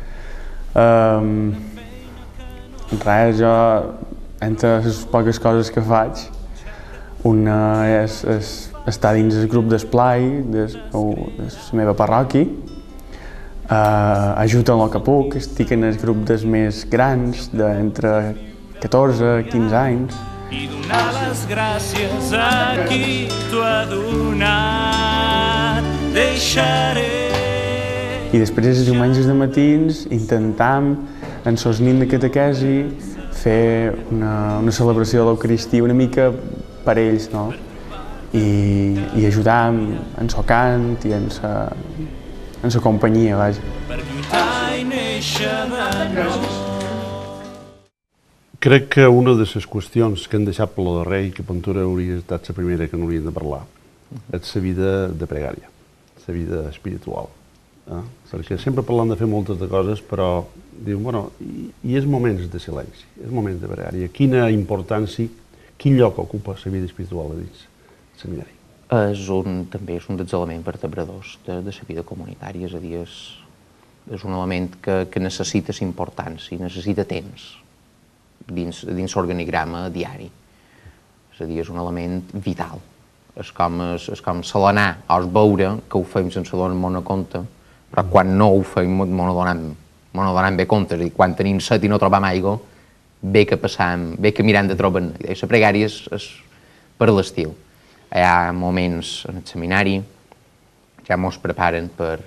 [SPEAKER 3] Res, jo, entre les poques coses que faig, una és estar dins el grup d'esplai de la meva parròquia, ajudo en el que puc, estic en el grup dels més grans, d'entre 14 i 15 anys.
[SPEAKER 6] I donar les gràcies a qui t'ho ha donat, deixaré.
[SPEAKER 3] I després, els diumenges de matins, intentam, en sos nit de catequesi, fer una celebració de l'Eucaristia una mica per ells, no? I ajudar en el cant i en la companyia, vaja.
[SPEAKER 6] Per lluitar i néixer de nou.
[SPEAKER 1] Crec que una de les qüestions que han deixat per lo darrer i que Ventura hauria estat la primera que n'hauríem de parlar és la vida de pregària, la vida espiritual. Perquè sempre parlant de fer moltes de coses, però diuen, bueno, i és moments de silenci, és moments de pregària. Quina importància, quin lloc ocupa la vida espiritual dins el seminari?
[SPEAKER 2] També és un dels elements vertebradors de la vida comunitària, és a dir, és un element que necessita importància, necessita temps dins l'organigrama diari. És a dir, és un element vital és com s'alenar o es veure que ho fem sense donar-me compte, però quan no ho fem m'ho donem bé compte, i quan tenim set i no trobam aigua, bé que mirem de trobar. La pregària és per l'estiu. Hi ha moments en el seminari, ja mos preparen per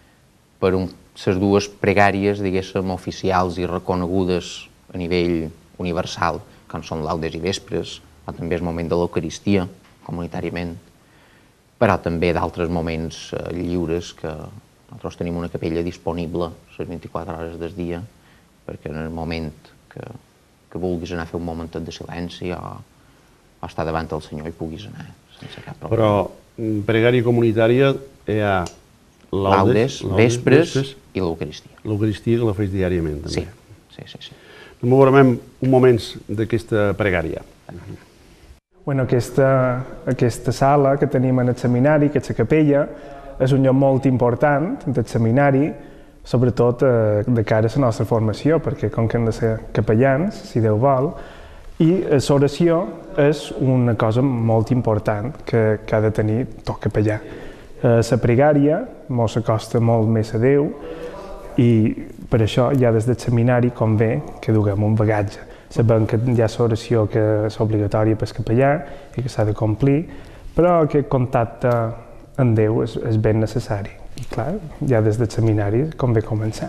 [SPEAKER 2] les dues pregàries, diguéssim, oficials i reconegudes a nivell universal, com són laudes i vespres, o també el moment de l'Eucaristia, comunitàriament, però també d'altres moments lliures que nosaltres tenim una capella disponible les 24 hores del dia, perquè en el moment que vulguis anar a fer un momentet de silenci o estar davant del Senyor hi puguis anar sense cap problema.
[SPEAKER 1] Però pregària comunitària hi ha
[SPEAKER 2] laudes, vespres i l'Eucaristia.
[SPEAKER 1] L'Eucaristia que la fes diàriament, també.
[SPEAKER 2] Sí.
[SPEAKER 1] Doncs veurem un moments d'aquesta pregària.
[SPEAKER 8] Bueno, aquesta sala que tenim en el seminari, aquesta capella, és un lloc molt important del seminari, sobretot de cara a la nostra formació, perquè com que hem de ser capellans, si Déu vol, i l'oració és una cosa molt important que ha de tenir tot capellà. La pregària ens acosta molt més a Déu i per això ja des del seminari convé que duguem un bagatge. Sabem que hi ha l'oració que és obligatòria per al capellà i que s'ha de complir, però aquest contacte amb Déu és ben necessari. I clar, ja des del seminari convé començar.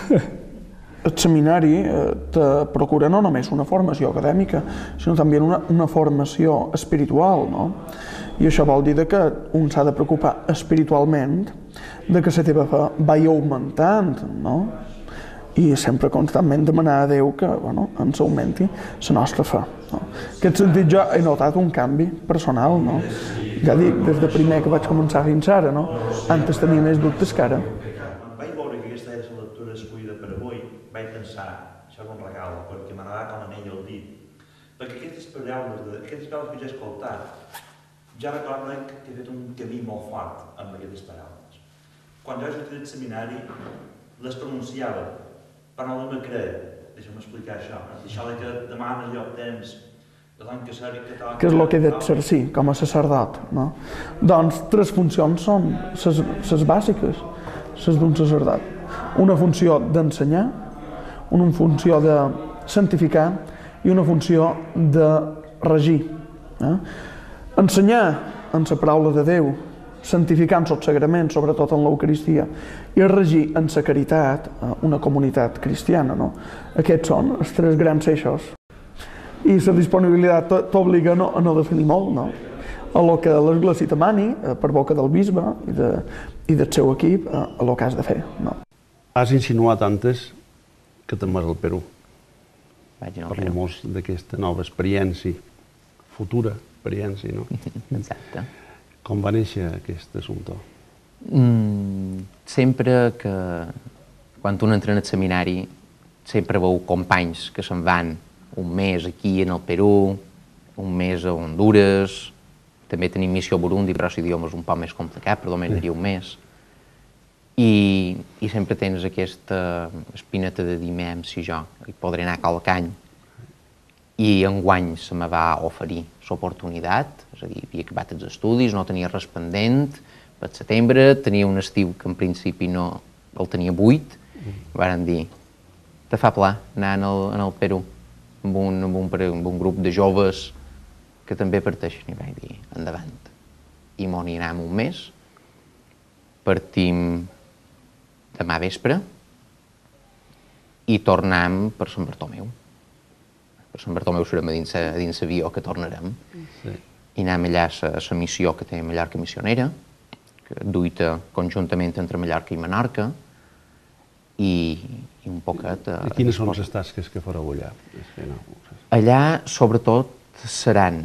[SPEAKER 5] El seminari te procura no només una formació acadèmica, sinó també una formació espiritual, no? I això vol dir que un s'ha de preocupar espiritualment de que la teva fe vagi augmentant, no? I sempre constantment demanar a Déu que ens augmenti la nostra fe. No? En aquest sentit jo he notat un canvi personal, no? Ja dic, des de primer que vaig començar fins ara, no? Antes tenia més dubtes que ara.
[SPEAKER 10] Quan vaig veure que aquesta era la lectura escollida per avui, vaig pensar, això és un regal, perquè m'agrada com anell al dit. Perquè aquestes paraules que jo he escoltat, ja recordo que he fet un camí molt fort amb aquestes paraules. Quan jo he sortit del seminari, les pronunciava, però no me creu. Deixa'm explicar això. Això que demanes jo temps,
[SPEAKER 5] que és el que he d'exercir com a sacerdot, no? Doncs tres funcions són les bàsiques, les d'un sacerdot. Una funció d'ensenyar, una funció de santificar i una funció de regir. Ensenyar en la paraula de Déu, santificar en els sagraments, sobretot en l'Eucaristia, i regir en la caritat, una comunitat cristiana, no? Aquests són els tres grans eixos. I la disponibilitat t'obliga a no definir molt, no? A lo que l'Església te mani, per boca del bisbe i del seu equip, a lo que has de fer, no?
[SPEAKER 1] Has insinuat antes que te'n vas al Perú.
[SPEAKER 2] Parlem-nos
[SPEAKER 1] d'aquesta nova experiència, futura experiència, no?
[SPEAKER 2] Exacte.
[SPEAKER 1] Com va néixer aquest assumpte?
[SPEAKER 2] Sempre que, quan un entra en el seminari, sempre veu companys que se'n van un mes aquí en el Perú, un mes a Honduras, també tenim missió a Burundi, però l'idioma és un poc més complicat, però almenys diria un mes. I sempre tens aquesta espineta de dir, si jo hi podré anar a qualque any. I enguany se me va oferir l'oportunitat, és a dir, havia acabat els estudis, no tenia res pendent, per setembre tenia un estiu que en principi no el tenia buit, varen dir, te fa pla anar en el Perú amb un grup de joves que també parteixen, i vaig dir, endavant. I m'ho anirem un mes, partim demà vespre i tornem per Sant Bartomeu. Per Sant Bartomeu serem a dins l'avió que tornarem. I anem allà a la missió que té Mallorca Missionera, que duita conjuntament entre Mallorca i Menorca, i un poquet...
[SPEAKER 1] I quines són les tasques que fareu allà?
[SPEAKER 2] Allà, sobretot, seran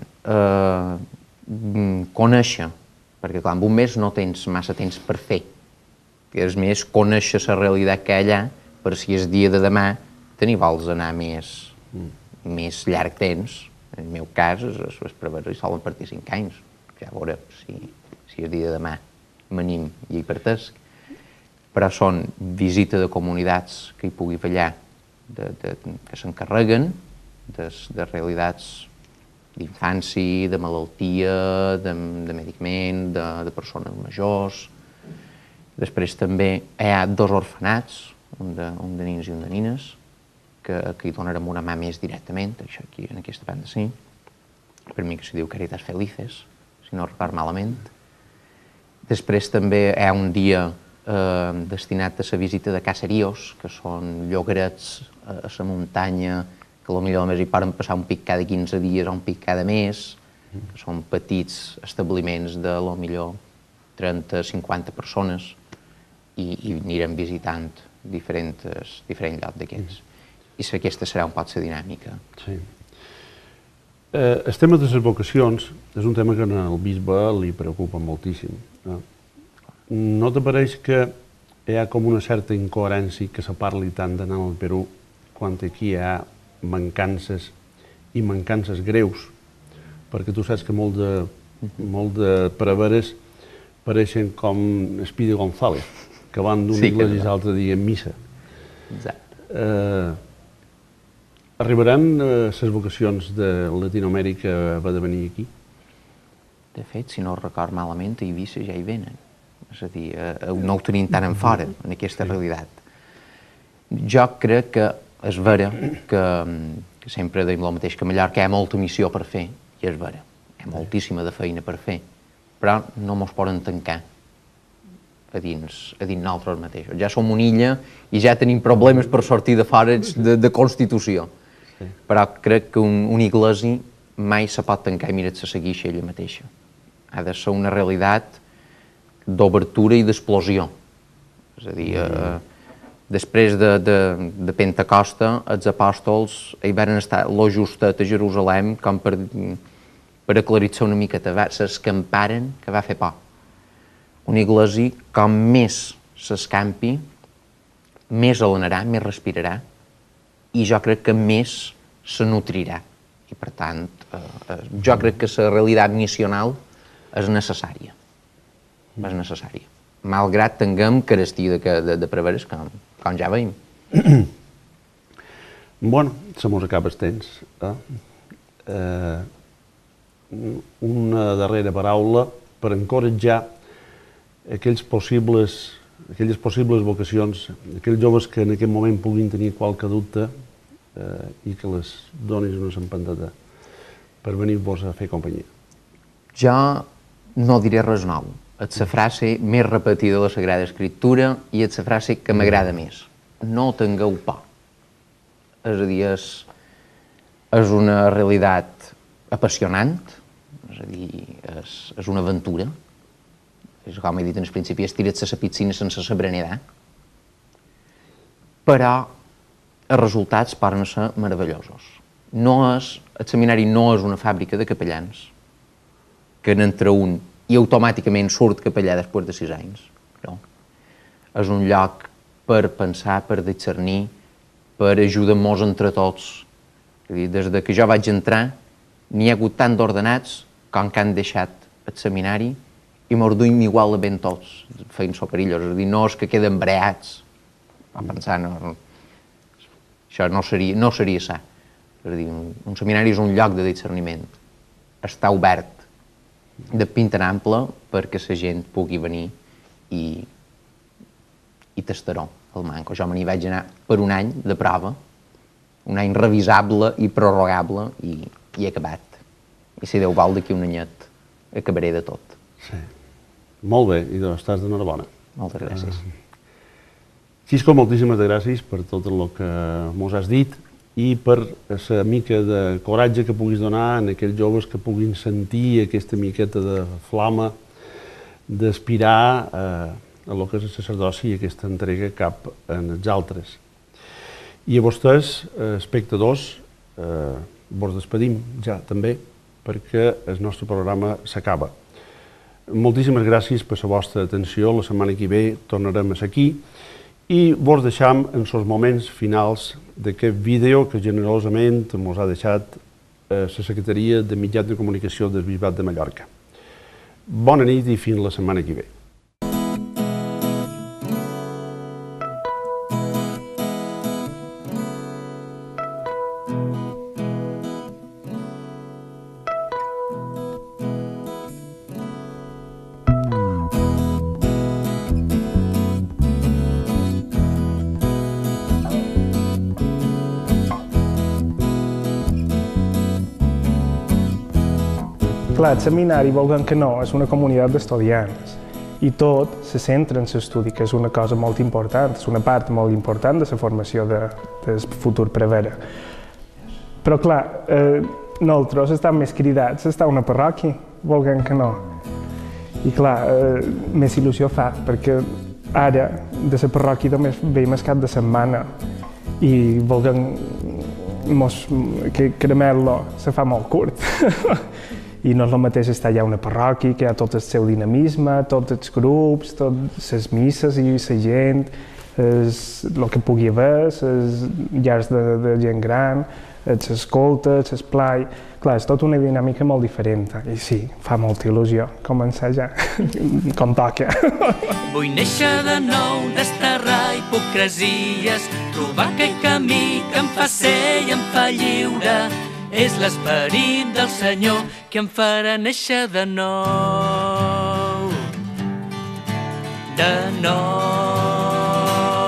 [SPEAKER 2] conèixer, perquè clar, en un mes no tens massa temps per fer. És més, conèixer la realitat que hi ha allà, per si és dia de demà, te n'hi vols anar més llarg temps. En el meu cas, els preveus solen partir 5 anys. Ja veurem si és dia de demà m'anim i hi partesc. Però són visita de comunitats que hi pugui fallar, que s'encarreguen de realitats d'infància, de malaltia, de medicament, de persones majors. Després també hi ha 2 orfenats, un de nins i un de nines, que hi donarem una mà més directament, això aquí, en aquesta banda sí. Per mi que se diu Caritas Felices, si no record malament. Després també hi ha un dia destinat a la visita de caseríos, que són llogarets a la muntanya, que potser només hi poden passar un pic cada 15 dies o un pic cada mes, que són petits establiments de potser 30-50 persones, i anirem visitant diferents llocs d'aquests. I aquesta serà un poc la dinàmica.
[SPEAKER 1] Sí. El tema de les vocacions és un tema que al bisbe li preocupa moltíssim. No t'apareix que hi ha com una certa incoherència que se parli tant d'anar al Perú quan aquí hi ha mancances i mancances greus? Perquè tu saps que molt de preveres pareixen com Speedy González, que van d'una església a l'altra dia en missa.
[SPEAKER 2] Exacte.
[SPEAKER 1] Arribaran les vocacions de Latinoamèrica a haver de venir aquí?
[SPEAKER 2] De fet, si no record malament, a Eivissa ja hi venen. És a dir, no ho tenim tant en fora, en aquesta realitat. Jo crec que és vera que sempre dèiem el mateix, que a Mallorca hi ha molta missió per fer, i és vera. Hi ha moltíssima de feina per fer, però no mos poden tancar a dins nosaltres mateixos. Ja som una illa i ja tenim problemes per sortir de fora de Constitució. Però crec que una iglesia mai se pot tancar i mirar de seguir ella mateixa. Ha de ser una realitat d'obertura i d'explosió. És a dir, després de Pentecosta, els apòstols hi van estar lo justet a Jerusalem com per aclarir-se una miqueta, s'escamparen, que va fer por. Una iglesia, com més s'escampi, més alenarà, més respirarà, i jo crec que més se nutrirà. I, per tant, jo crec que la realitat missional és necessària. És necessària. Malgrat tinguem carestia de preveres, com ja veiem.
[SPEAKER 1] Bueno, se mos acaba el temps. Una darrera paraula per encoratjar aquelles possibles vocacions, aquells joves que en aquest moment puguin tenir qualque dubte i que les donis una empentata per venir-vos a fer companyia.
[SPEAKER 2] Jo no diré res nou. És la frase més repetida de la Sagrada Escriptura i és la frase que m'agrada més. No tingueu por. És a dir, és una realitat apassionant, és a dir, és una aventura. Com he dit al principi, és tirar-se a la piscina sense saber nedar. Però els resultats poden ser meravellosos. El seminari no és una fàbrica de capellans, que n'entra un i automàticament surt capellà després de 6 anys. No. És un lloc per pensar, per discernir, per ajudar-nos entre tots. Des que jo vaig entrar, n'hi ha hagut tant d'ordenats com que han deixat el seminari i mos duim igual a ben tots, feien soperillos, és a dir, no és que queden breats, a pensar, això no seria sa. És a dir, un seminari és un lloc de discerniment, està obert, de pinta en ample, perquè la gent pugui venir i tastaró el manco. Jo me n'hi vaig anar per un any de prova, un any revisable i prorrogable, i he acabat. I si Déu vol, d'aquí un anyet acabaré de tot.
[SPEAKER 1] Sí. Molt bé, i estàs d'enhorabona.
[SPEAKER 2] Moltes gràcies.
[SPEAKER 1] Xisco, moltíssimes gràcies per tot el que mos has dit i per la mica de coratge que puguis donar a aquells joves que puguin sentir aquesta miqueta de flama d'aspirar a el que és el sacerdoci i aquesta entrega cap als altres. I a vostès, espectadors, vos despedim ja també, perquè el nostre programa s'acaba. Moltíssimes gràcies per la vostra atenció. La setmana que ve tornarem a ser aquí i vos deixam en els moments finals d'aquest vídeo que generosament ens ha deixat la Secretaria de Mitjans de Comunicació del Bisbat de Mallorca. Bona nit i fins la setmana que ve.
[SPEAKER 8] clar, el seminari, vulguem que no, és una comunitat d'estudiants i tot se centra en l'estudi, que és una cosa molt important, és una part molt important de la formació del futur prevere. Però clar, nosaltres estem més cridats a estar a una parròquia, vulguem que no. I clar, més il·lusió fa, perquè ara de la parròquia només veiem el cap de setmana i vulguem que Caramel·lo se fa molt curt. I no és el mateix estar allà a una parròquia, que hi ha tot el seu dinamisme, tots els grups, totes les misses i la gent, el que pugui haver, les llars de gent gran, els escoltes, l'esplai... Clar, és tota una dinàmica molt diferent i sí, fa molta il·lusió començar ja, com toca.
[SPEAKER 11] Vull néixer de nou, desterrar hipocresies, trobar aquell camí que em fa ser i em fa lliure. És l'esperit del Senyor que em farà néixer de nou. De nou.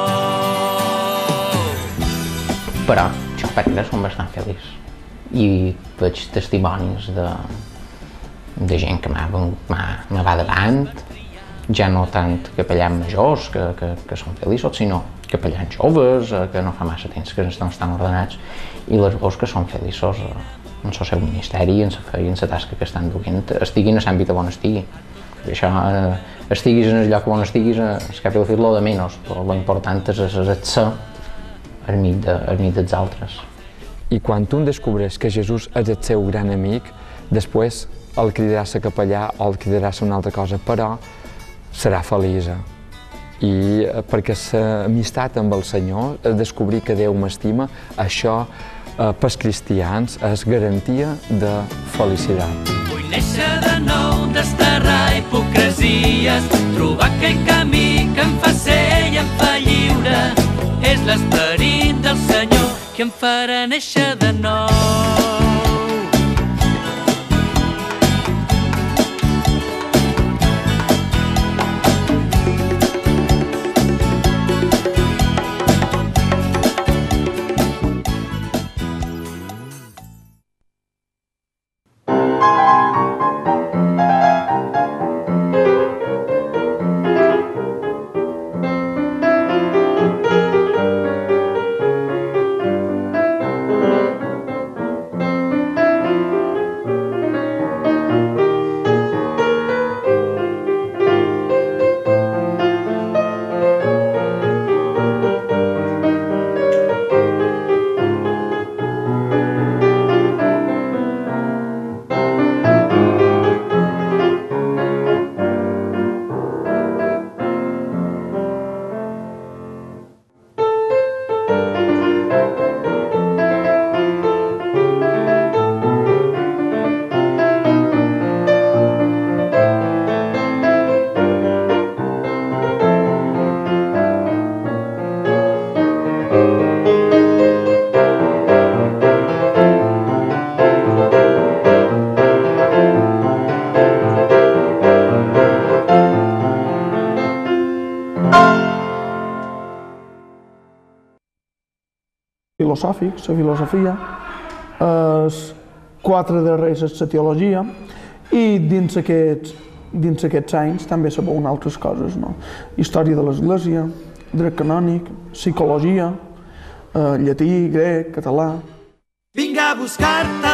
[SPEAKER 2] Però jo per ara som bastant feliç i veig testimonis de gent que me va davant, ja no tant capellans majors que són feliços, sinó capellans joves, que no fa massa temps que estan ordenats, i les veus que són feliços en el seu ministeri, en la feina, en la tasca que estan duent, estiguin a l'àmbit on estigui. Això, estiguis en el lloc on estiguis, és cap i al fi lo de menys, però l'important és el ser al mig dels altres.
[SPEAKER 7] I quan un descobreix que Jesús és el seu gran amic, després el cridarà a capellà o el cridarà a una altra cosa, però serà feliç. I perquè l'amistat amb el Senyor, descobrir que Déu m'estima, això pels cristians és garantia de felicitat.
[SPEAKER 11] Vull néixer de nou, desterrar hipocresies, trobar aquell camí que em fa ser i em fa lliure. És l'esperit del Senyor que em farà néixer de nou.
[SPEAKER 5] filosòfics, la filosofia, els quatre darrers és la teologia, i dins aquests anys també se veuen altres coses, no? Història de l'Església, dret canònic, psicologia, llatí, grec, català...
[SPEAKER 6] Vinc a buscar-te.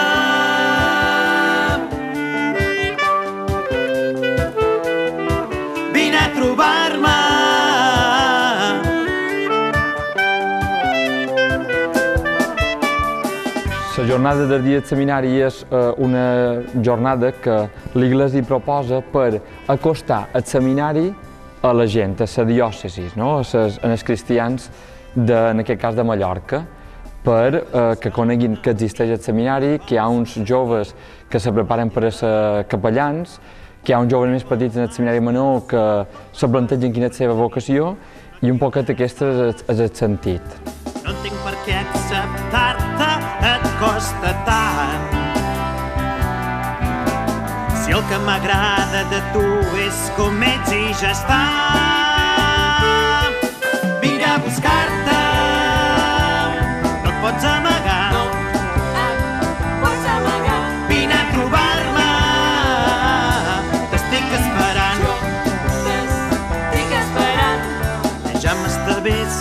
[SPEAKER 6] Vine a trobar-me.
[SPEAKER 7] La jornada del dia del seminari és una jornada que l'Església proposa per acostar el seminari a la gent, a la diòcesi, no? als cristians, en aquest cas de Mallorca, per que coneguin que existeix el seminari, que hi ha uns joves que se preparen per a ser capellans, que hi ha uns joves més petits en el seminari menor que se plantegen quina és la seva vocació, i un poquet aquest és el sentit.
[SPEAKER 6] No entenc per què acceptar-te et costa tant. Si el que m'agrada de tu és com ets i ja està. Vinc a buscar-te. No et pots amagar. No et pots amagar. Vine a trobar-me.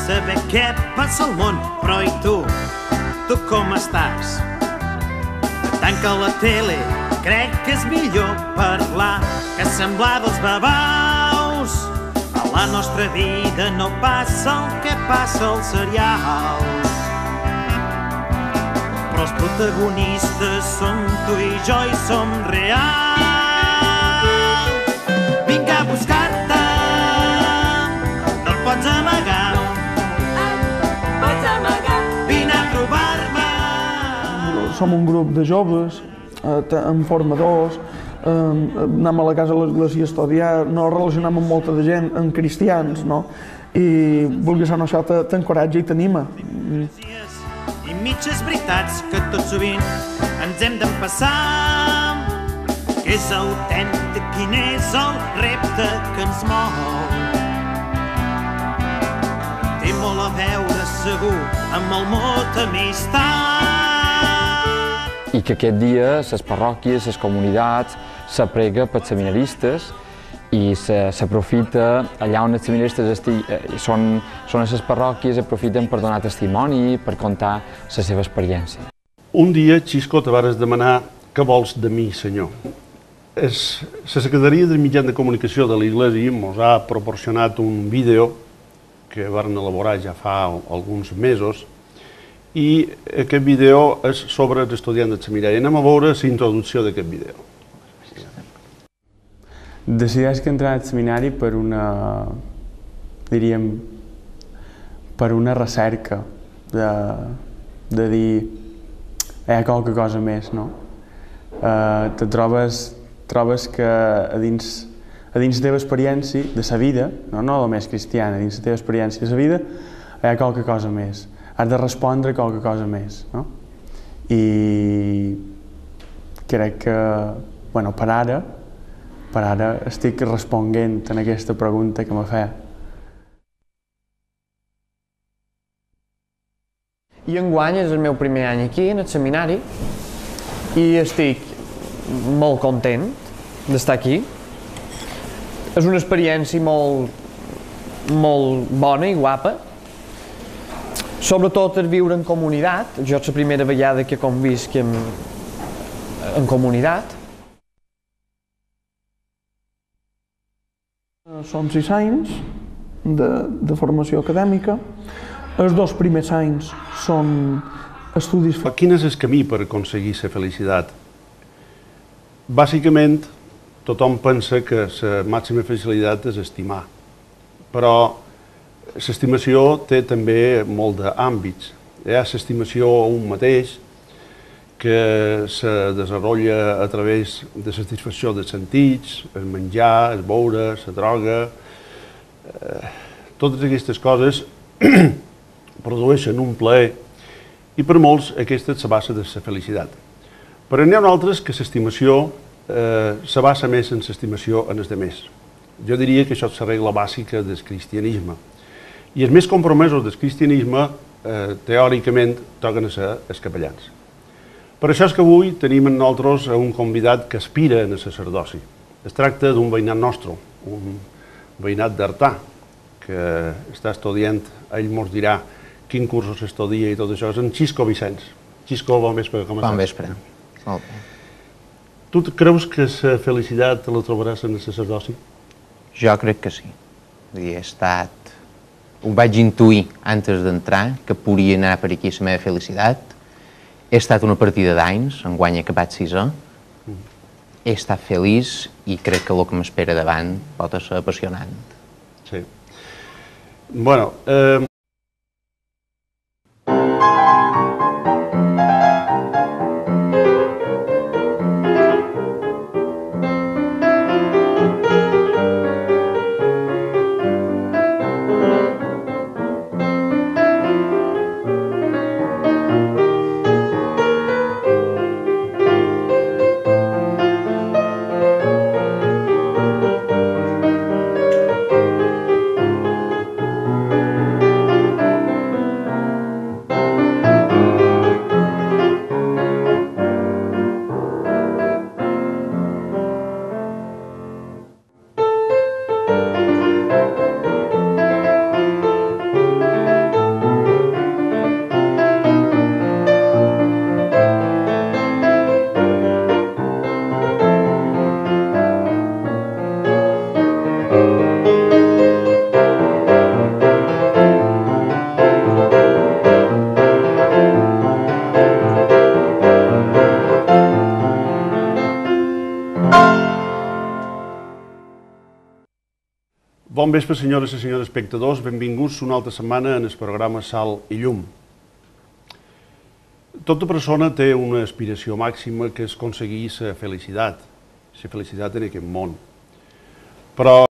[SPEAKER 6] saber què passa al món, però i tu com estàs? Tanca la tele, crec que és millor parlar que semblar dels babaus. A la nostra vida no passa el que passa als serials, però els protagonistes som tu i jo i som reals. Vinc a buscar-te, no et pots amagar. Vine a trobar-me.
[SPEAKER 5] Som un grup de joves, amb formadors, anem a la casa de l'església a estudiar, no relacionem amb molta de gent, amb cristians, no? I vulguis o no, això t'encoratja i t'anima.
[SPEAKER 6] I mitges veritats que tot sovint ens hem d'empassar. Què és autèntic, quin és el repte que ens mou? Té molt a veure, segur, amb el mot amistat.
[SPEAKER 7] I que aquest dia les parròquies, les comunitats, s'aprega pels seminaristes i s'aprofita allà on els seminaristes són a les parròquies, aprofiten per donar testimoni, per contar la seva experiència.
[SPEAKER 1] Un dia, Xisco, te vares demanar què vols de mi, senyor. La Secretaria de Mitjans de Comunicació de l'Església ens ha proporcionat un vídeo que van elaborar ja fa alguns mesos i aquest vídeo és sobre els estudiants del seminari. Anem a veure la introducció d'aquest vídeo.
[SPEAKER 3] Decideix que entrar al seminari per una, diríem, per una recerca de dir hi ha qualque cosa més, no? Te trobes que a dins la teva experiència de la vida, no només cristiana, dins la teva experiència de la vida, hi ha qualque cosa més. Has de respondre a qualque cosa més, no? I crec que, bueno, per ara estic responent en aquesta pregunta que m'ha fet.
[SPEAKER 4] I enguany és el meu primer any aquí, en el seminari, i estic molt content d'estar aquí. És una experiència molt bona i guapa. Sobretot el viure en comunitat. Jo és la primera vegada que convisc en comunitat.
[SPEAKER 5] Són 6 anys de formació acadèmica. Els 2 primers anys són estudis...
[SPEAKER 1] Quin és el camí per aconseguir la felicitat? Bàsicament, tothom pensa que la màxima felicitat és estimar, però l'estimació té també molt d'àmbits. Hi ha l'estimació a un mateix, que se desenvolupa a través de la satisfacció dels sentits, el menjar, el beure, la droga. Totes aquestes coses produeixen un plaer i per molts aquesta és la base de la felicitat. Però n'hi ha altres que l'estimació se basa més en l'estimació en els altres. Jo diria que això és la regla bàsica del cristianisme. I els més compromesos del cristianisme, teòricament, toquen a ser els capellans. Per això és que avui tenim en nosaltres un convidat que aspira a la sacerdoci. Es tracta d'un veïnat nostre, un veïnat d'Artà, que està estudiant, ell ens dirà quin cursos estudia i tot això, és en Xisco Vicenç. Xisco, bon vespre, com estàs?
[SPEAKER 2] Bon vespre. Molt bé.
[SPEAKER 1] Tu creus que la felicitat la trobaràs en el sacerdoci?
[SPEAKER 2] Jo crec que sí. Ho vaig intuir antes d'entrar, que podia anar per aquí la meva felicitat. He estat una partida d'anys, enguany he acabat 6è. He estat feliç i crec que el que m'espera davant pot ser apassionant.
[SPEAKER 1] Sí. Bueno, Bon vespre, senyores i senyors espectadors. Benvinguts una altra setmana en el programa Sal i Llum. Tota persona té una aspiració màxima que és aconseguir la felicitat en aquest món. Però